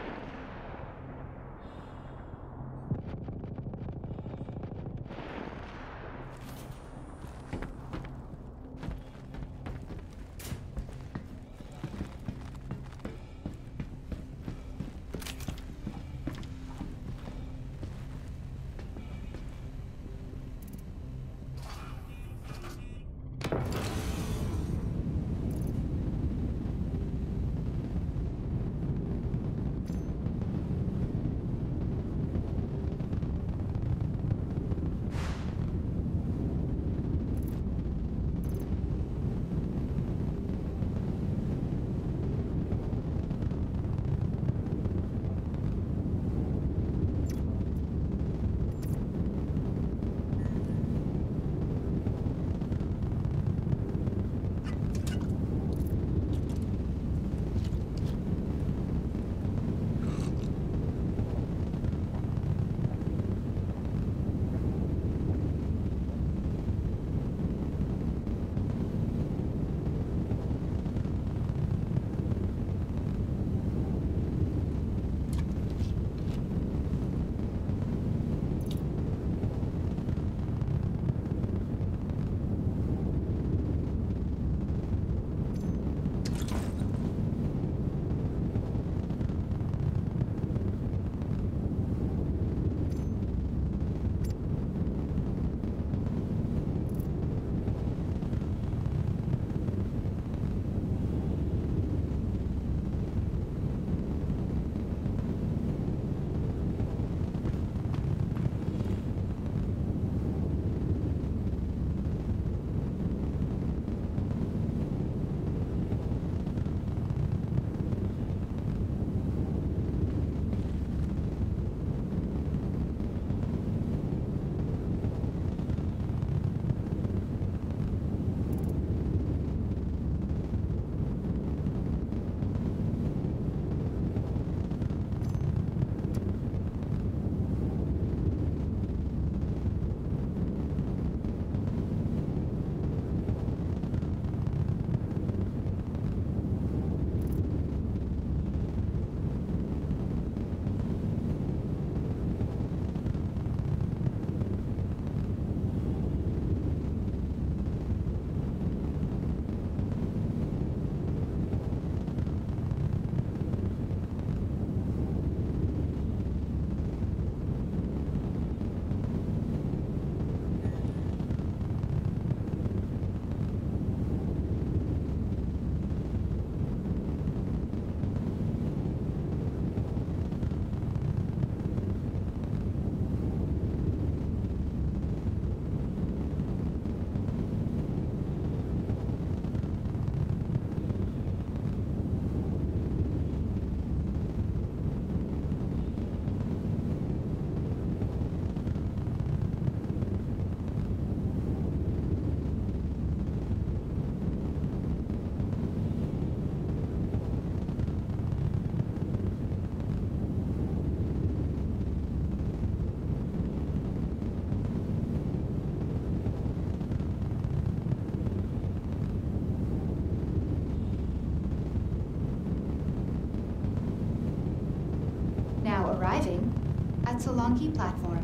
Arriving at Solanki platform.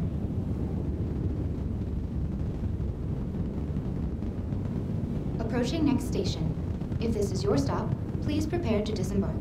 Approaching next station. If this is your stop, please prepare to disembark.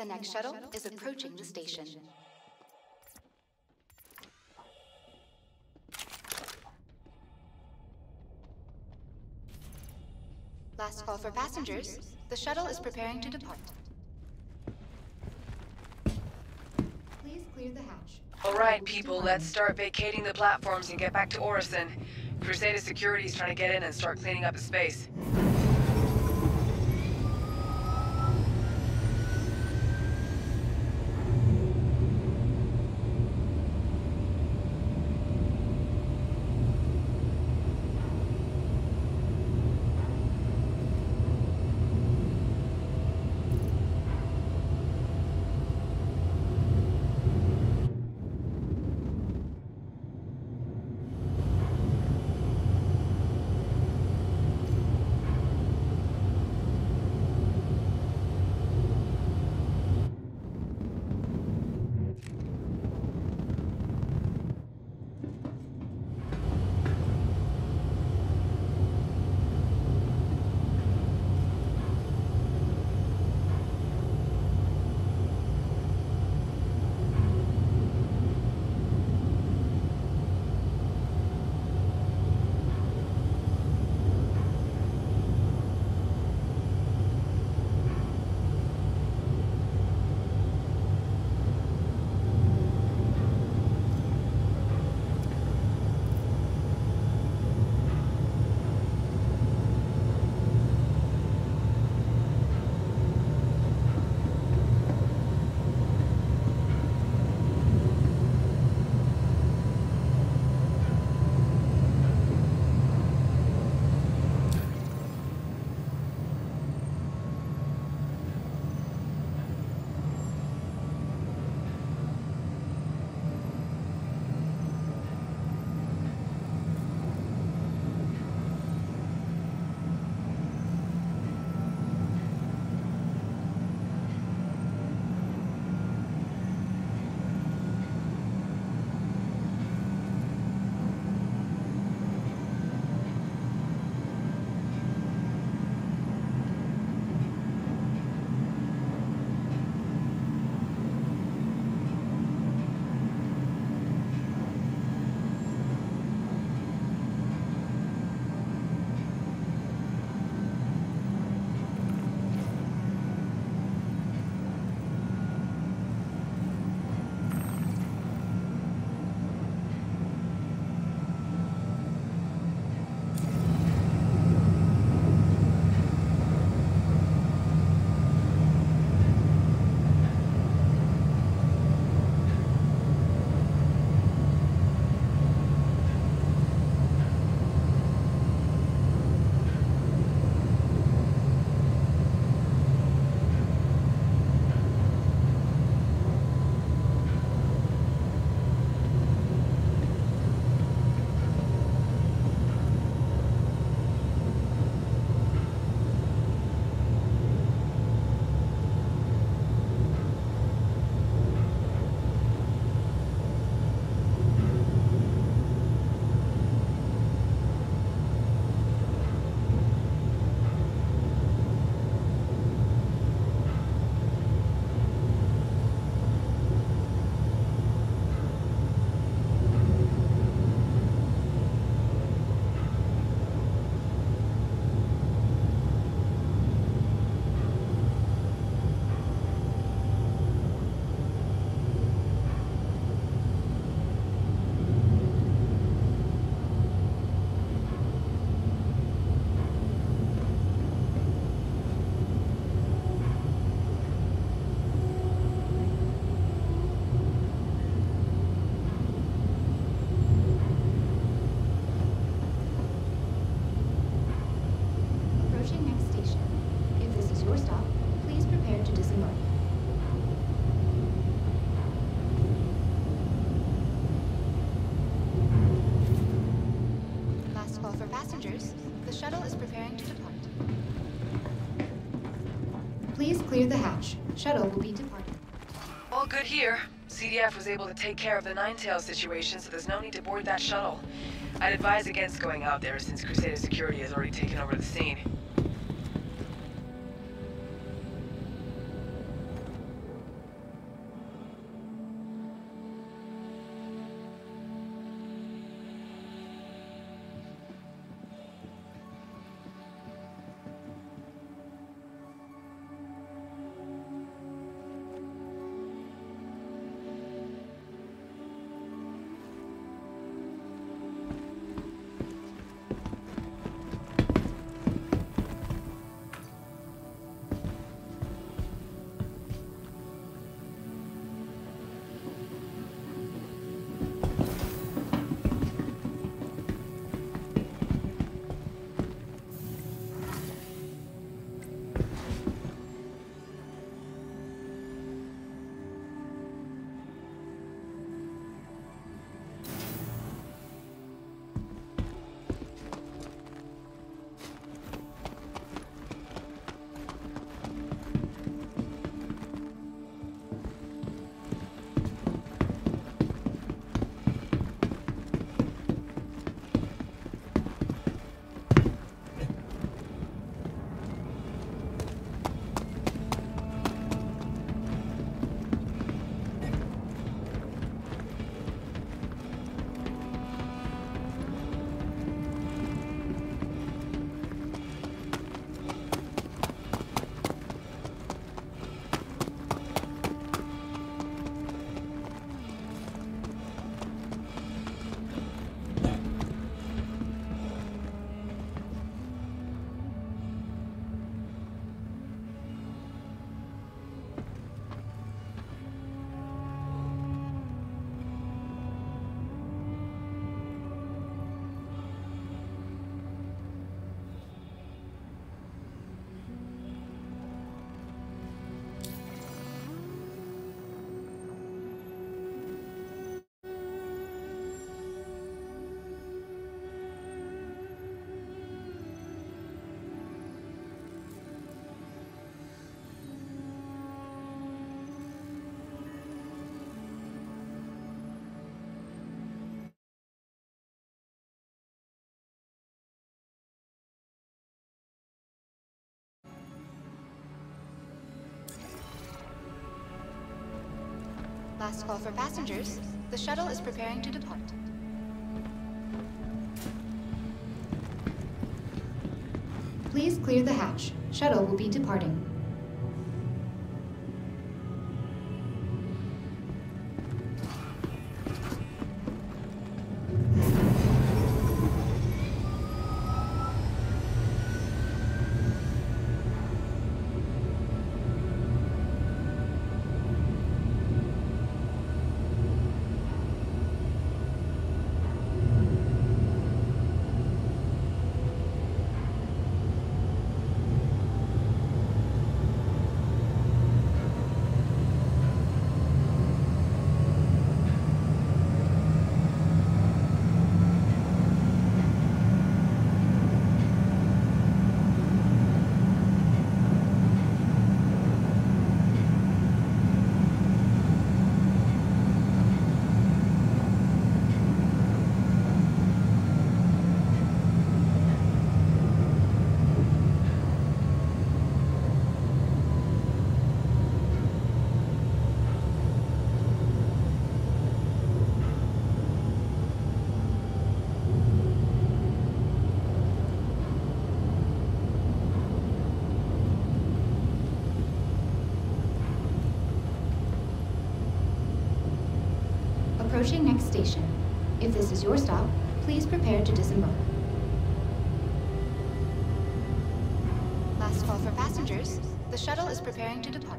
The next shuttle is approaching the station. Last call for passengers. The shuttle is preparing to depart. Please clear the hatch. Alright, people, let's start vacating the platforms and get back to Orison. Crusader Security is trying to get in and start cleaning up the space. Please clear the hatch. Shuttle will be departing. All good here. CDF was able to take care of the Ninetales situation, so there's no need to board that shuttle. I'd advise against going out there since Crusader Security has already taken over the scene. Last call for passengers. The shuttle is preparing to depart. Please clear the hatch. Shuttle will be departing. Approaching next station. If this is your stop, please prepare to disembark. Last call for passengers. The shuttle is preparing to depart.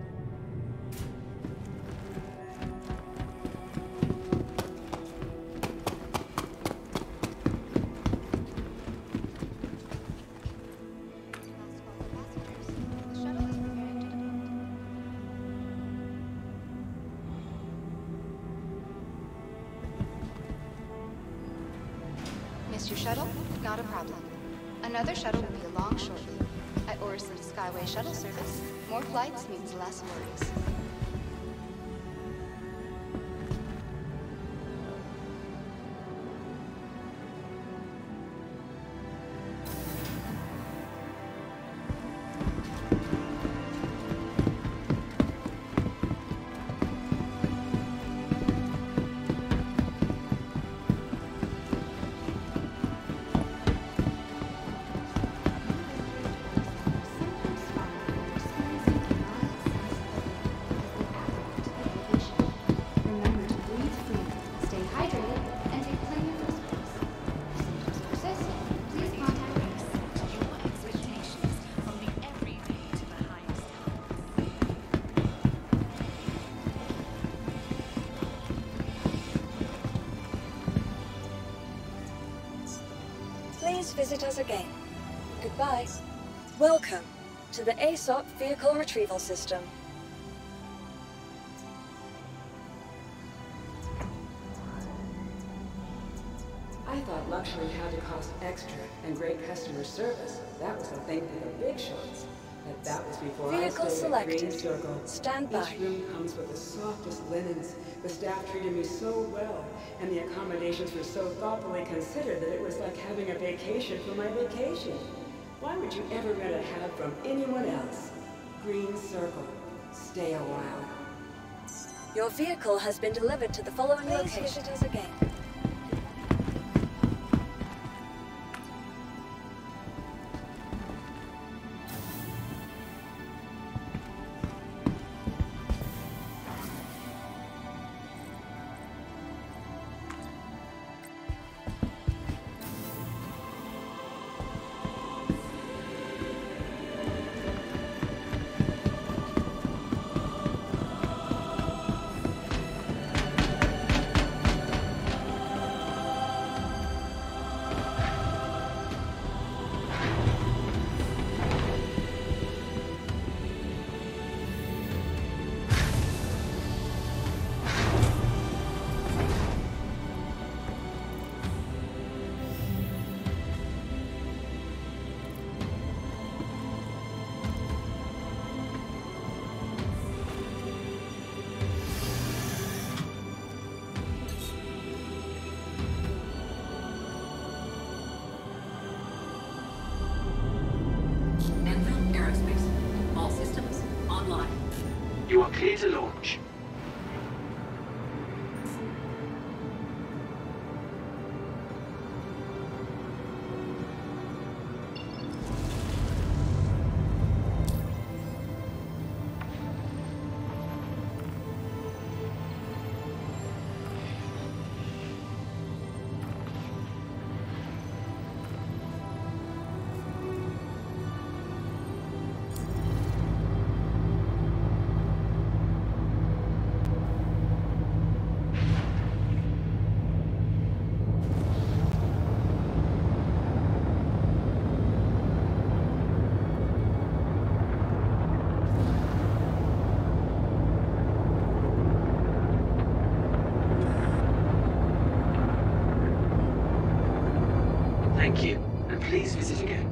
Missed your shuttle? Not a problem. Another shuttle will be along shortly. At Orison Skyway Shuttle Service, more flights means less worries. Please visit us again. Goodbye. Welcome to the ASOP Vehicle Retrieval System. I thought luxury had to cost extra and great customer service. That was the thing for the big shows. But that was before Vehicle I stayed selected. at Green Circle. Stand by. Each room comes with the softest linens. The staff treated me so well, and the accommodations were so thoughtfully considered that it was like having a vacation for my vacation. Why would you ever rent a cab from anyone else? Green Circle. Stay a while. Your vehicle has been delivered to the following location. Please visit us again. Aerospace. All systems online. You are clear to launch. Thank you, and please visit again.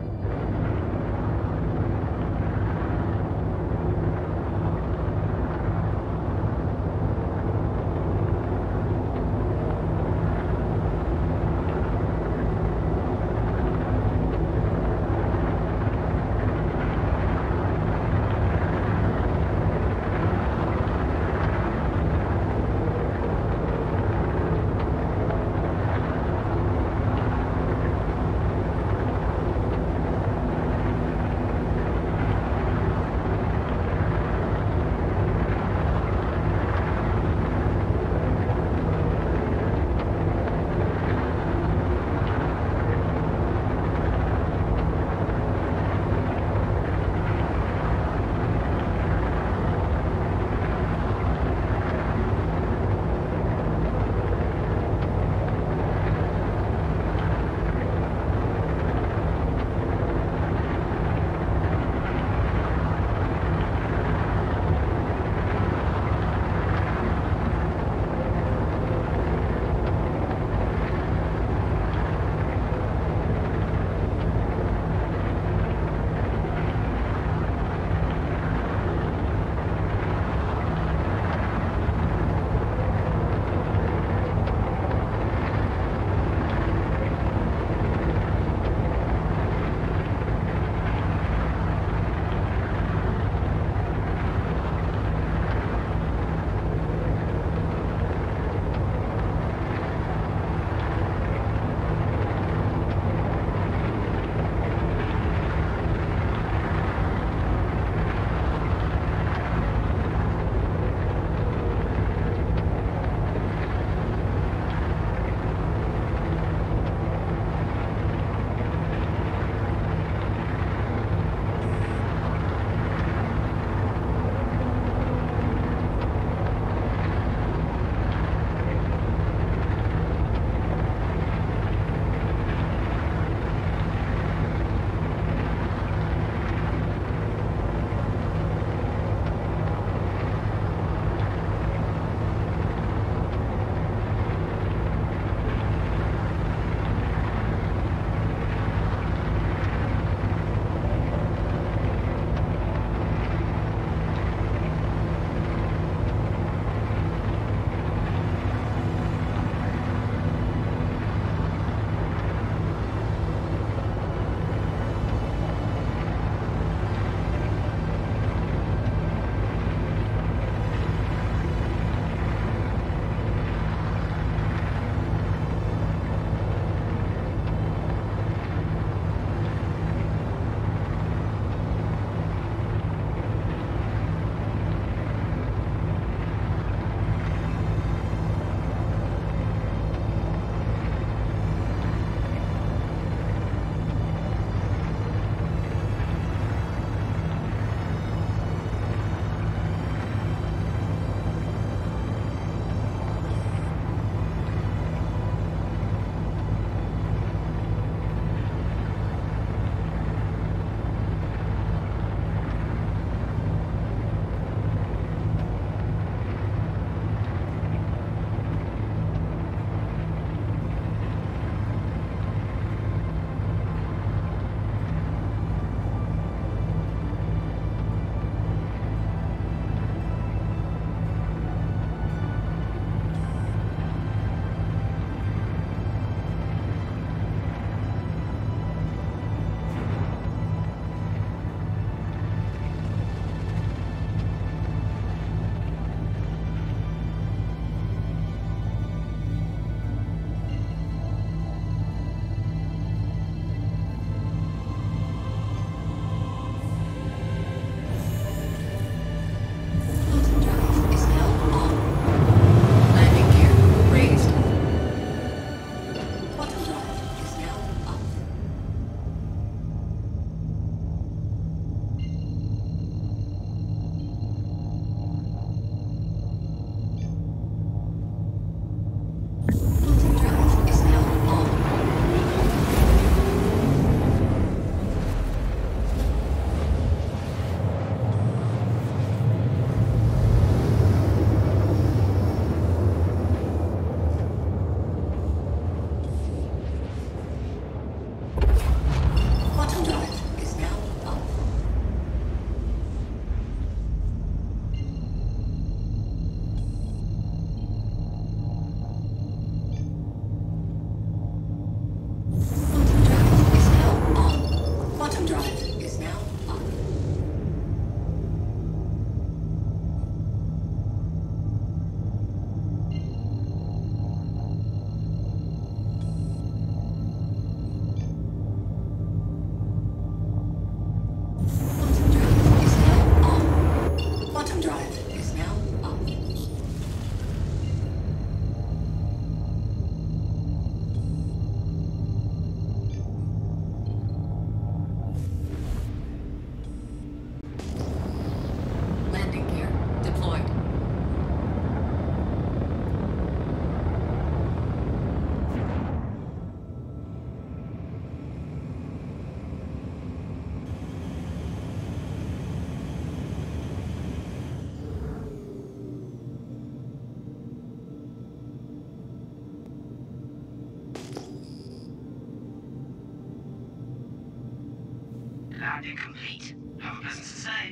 Landing complete. Have a pleasant stay.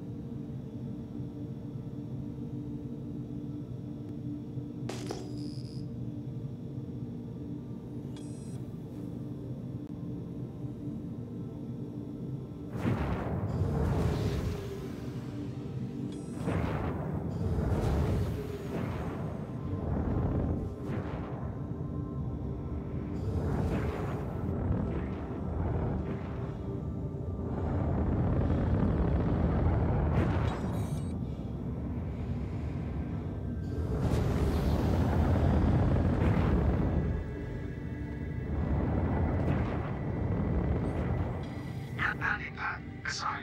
Landing pad assigned.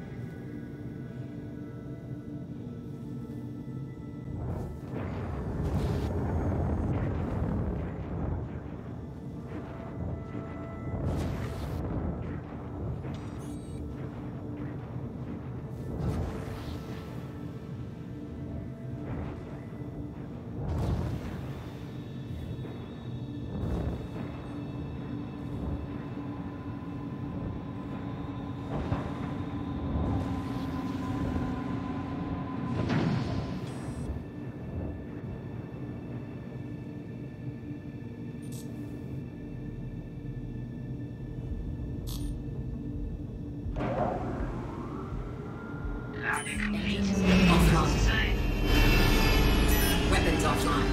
Engines offline. Weapons offline.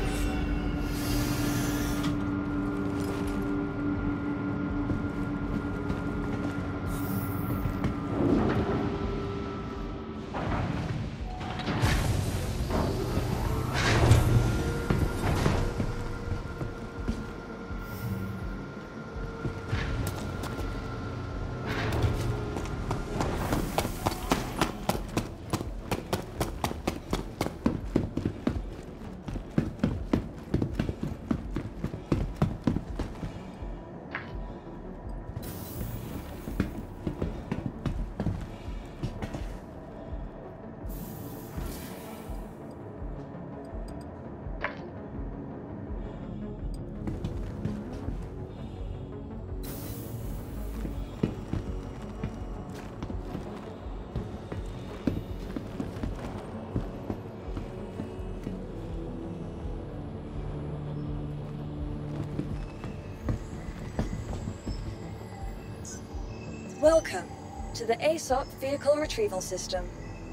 Welcome to the ASOP Vehicle Retrieval System.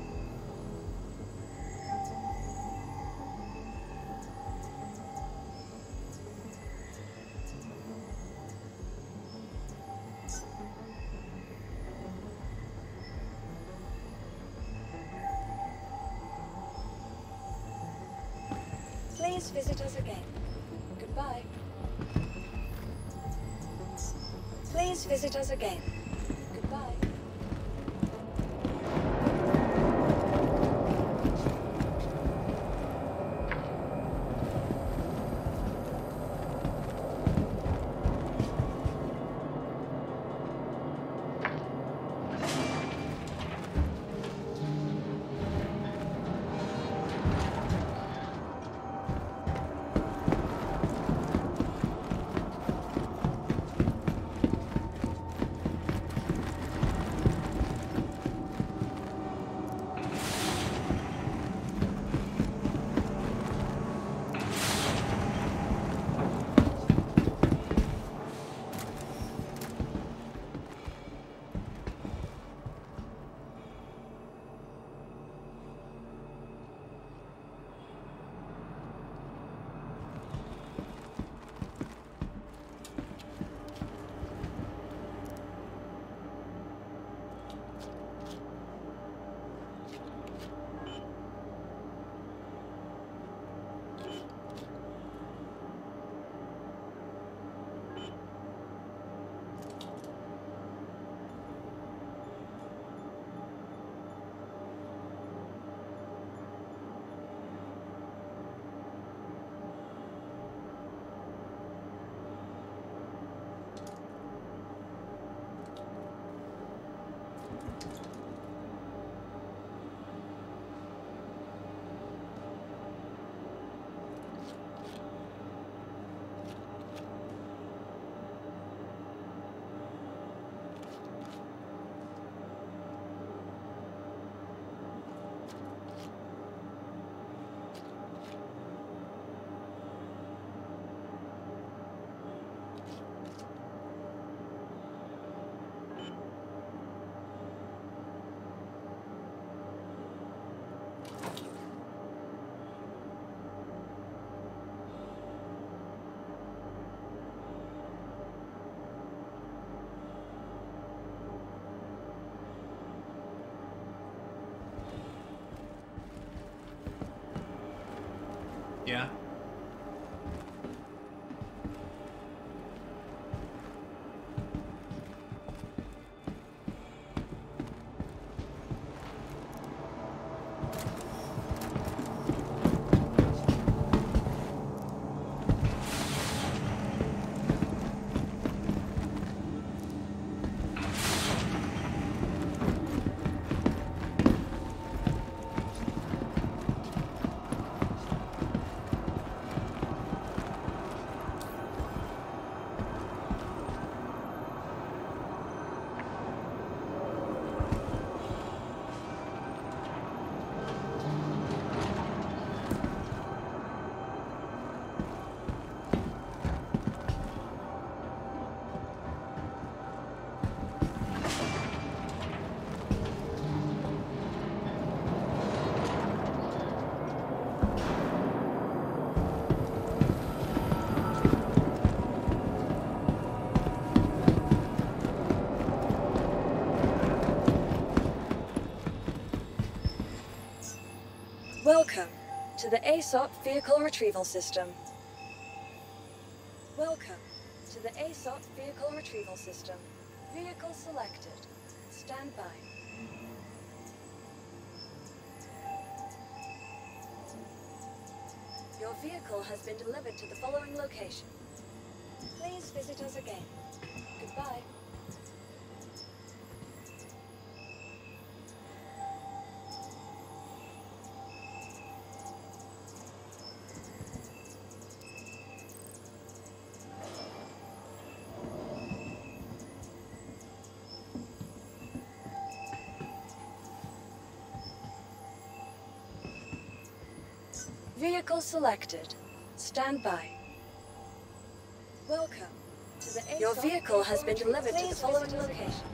Please visit us again. Goodbye. Please visit us again. Goodbye. Yeah. Welcome to the ASOP Vehicle Retrieval System. Welcome to the ASOP Vehicle Retrieval System. Vehicle selected. Stand by. Your vehicle has been delivered to the following location. Please visit us again. Goodbye. Vehicle selected. Stand by. Welcome to the ASOP. Your vehicle has been delivered to the following location.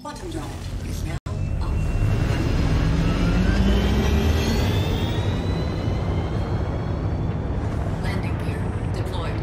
Quantum drive is now off. Landing gear deployed.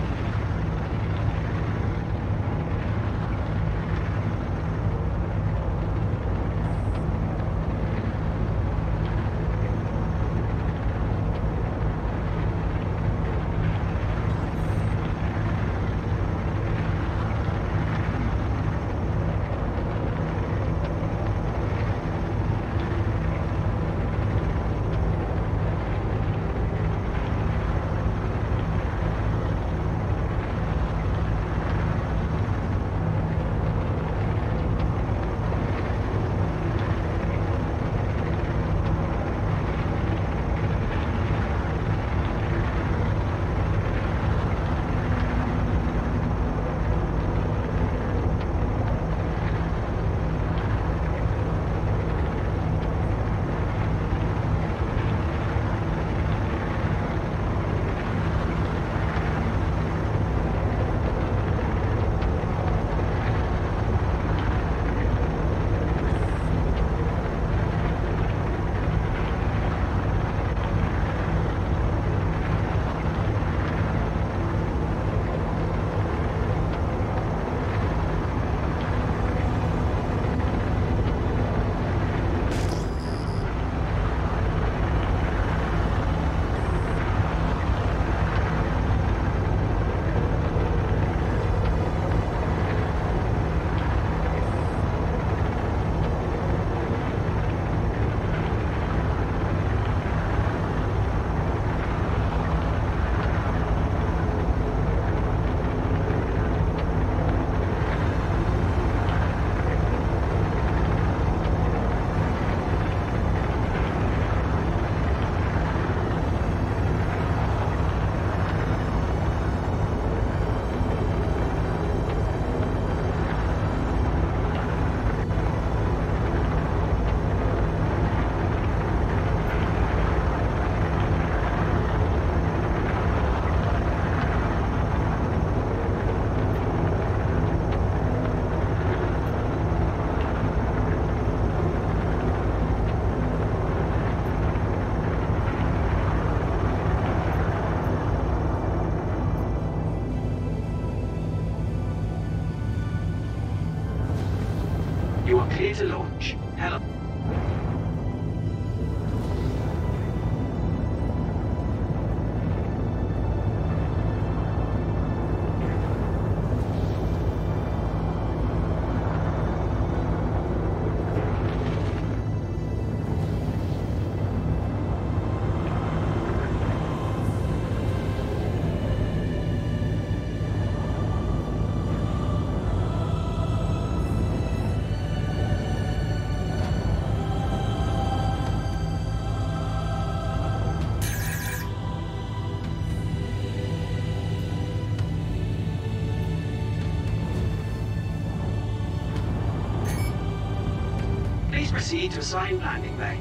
You are clear to launch. Hello. Please proceed to assigned landing bay.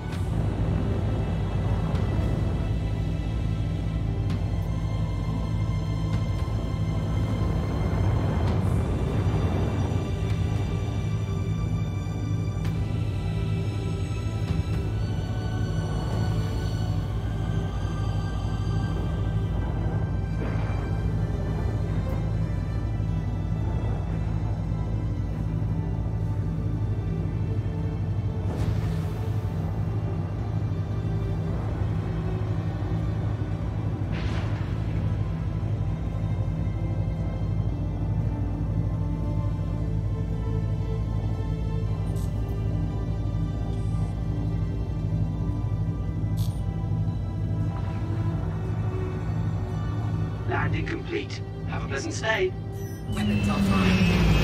Landing complete. Have a pleasant stay. Weapons offline.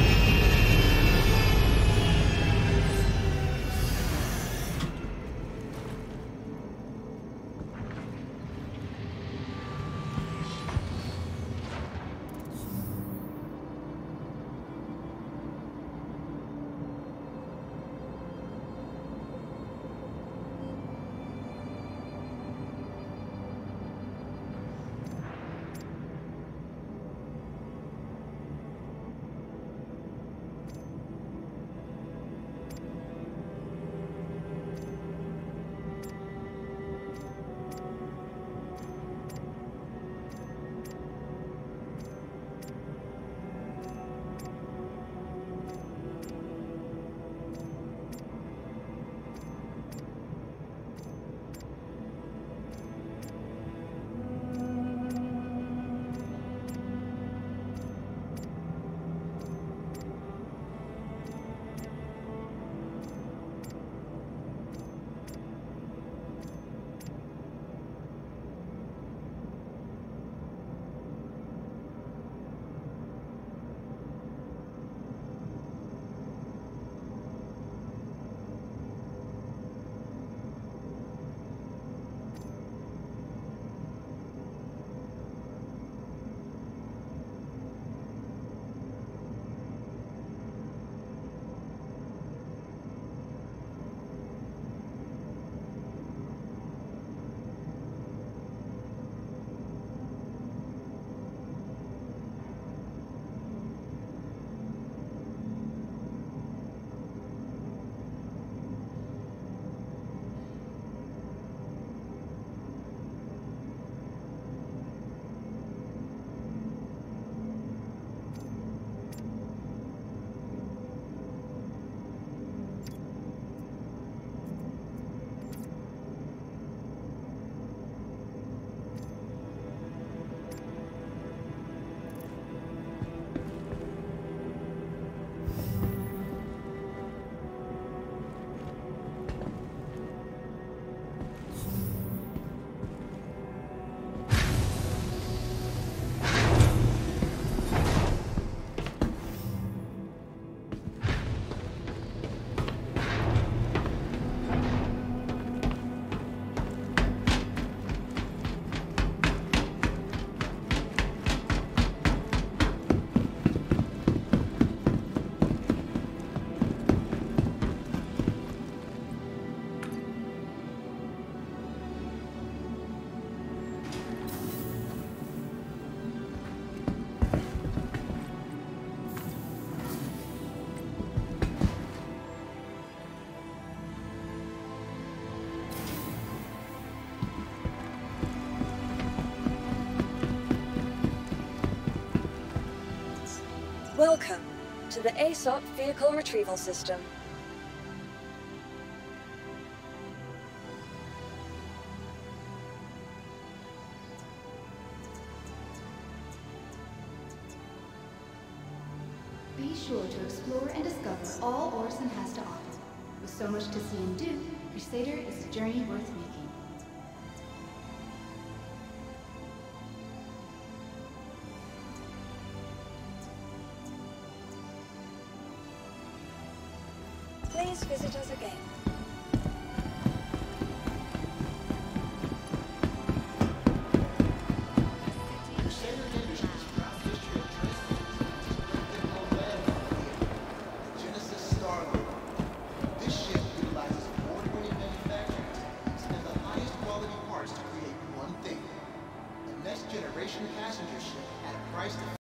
Welcome to the ASOP Vehicle Retrieval System. Be sure to explore and discover all Orison has to offer. With so much to see and do, Crusader is a journey worth making. Please visit us again. Generation passenger ship at a price to